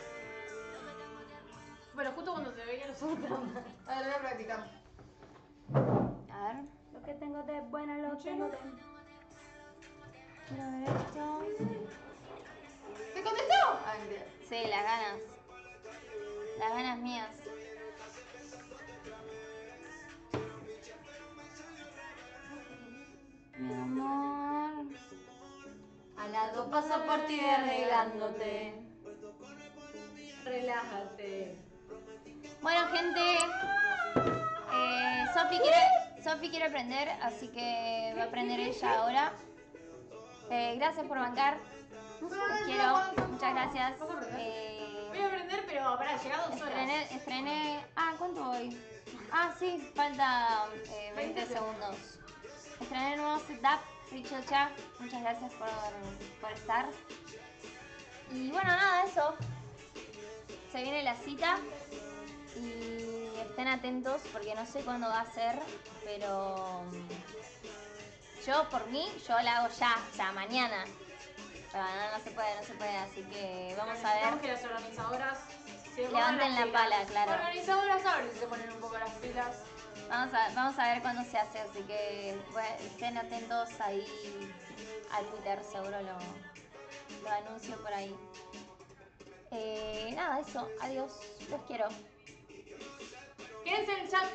B: Pero justo cuando se veía los otros.
A: A ver, voy a practicar.
C: A ver.
D: Lo que tengo de buena lo tengo de...
C: Quiero ver esto.
A: ¿Te contestó? Ah, mentira.
C: Sí, las ganas. Las ganas mías. Mi amor.
D: Al lado paso por ti arreglándote.
B: Relájate.
C: Bueno, gente. Eh, Sofi quiere, Sofi quiere aprender, así que va a aprender ella ahora. Eh, gracias por bancar. Los quiero. Muchas gracias. Eh,
B: Voy a aprender, pero para llegar dos horas.
C: Estrené, estrené. Ah, ¿cuánto voy? Ah, sí, falta eh, veinte segundos. Estrené el nuevo setup, Richocha. Muchas gracias por, por estar. Y bueno, nada, eso. Se viene la cita. Y estén atentos porque no sé cuándo va a ser, pero yo por mí, yo la hago ya, o sea, mañana. Pero no, no se puede, no se puede, así que vamos a
B: Necesitamos que
C: ver.
B: las organizadoras se
C: Levanten
B: pongan
C: la
B: las pilas.
C: pala, claro.
B: Organizadoras a ver si se ponen un poco las pilas.
C: Vamos a, vamos a ver cuándo se hace, así que bueno, estén atentos ahí al Twitter, seguro lo, lo anuncio por ahí. Eh, nada, eso, adiós, los quiero.
B: Quédense en el chat.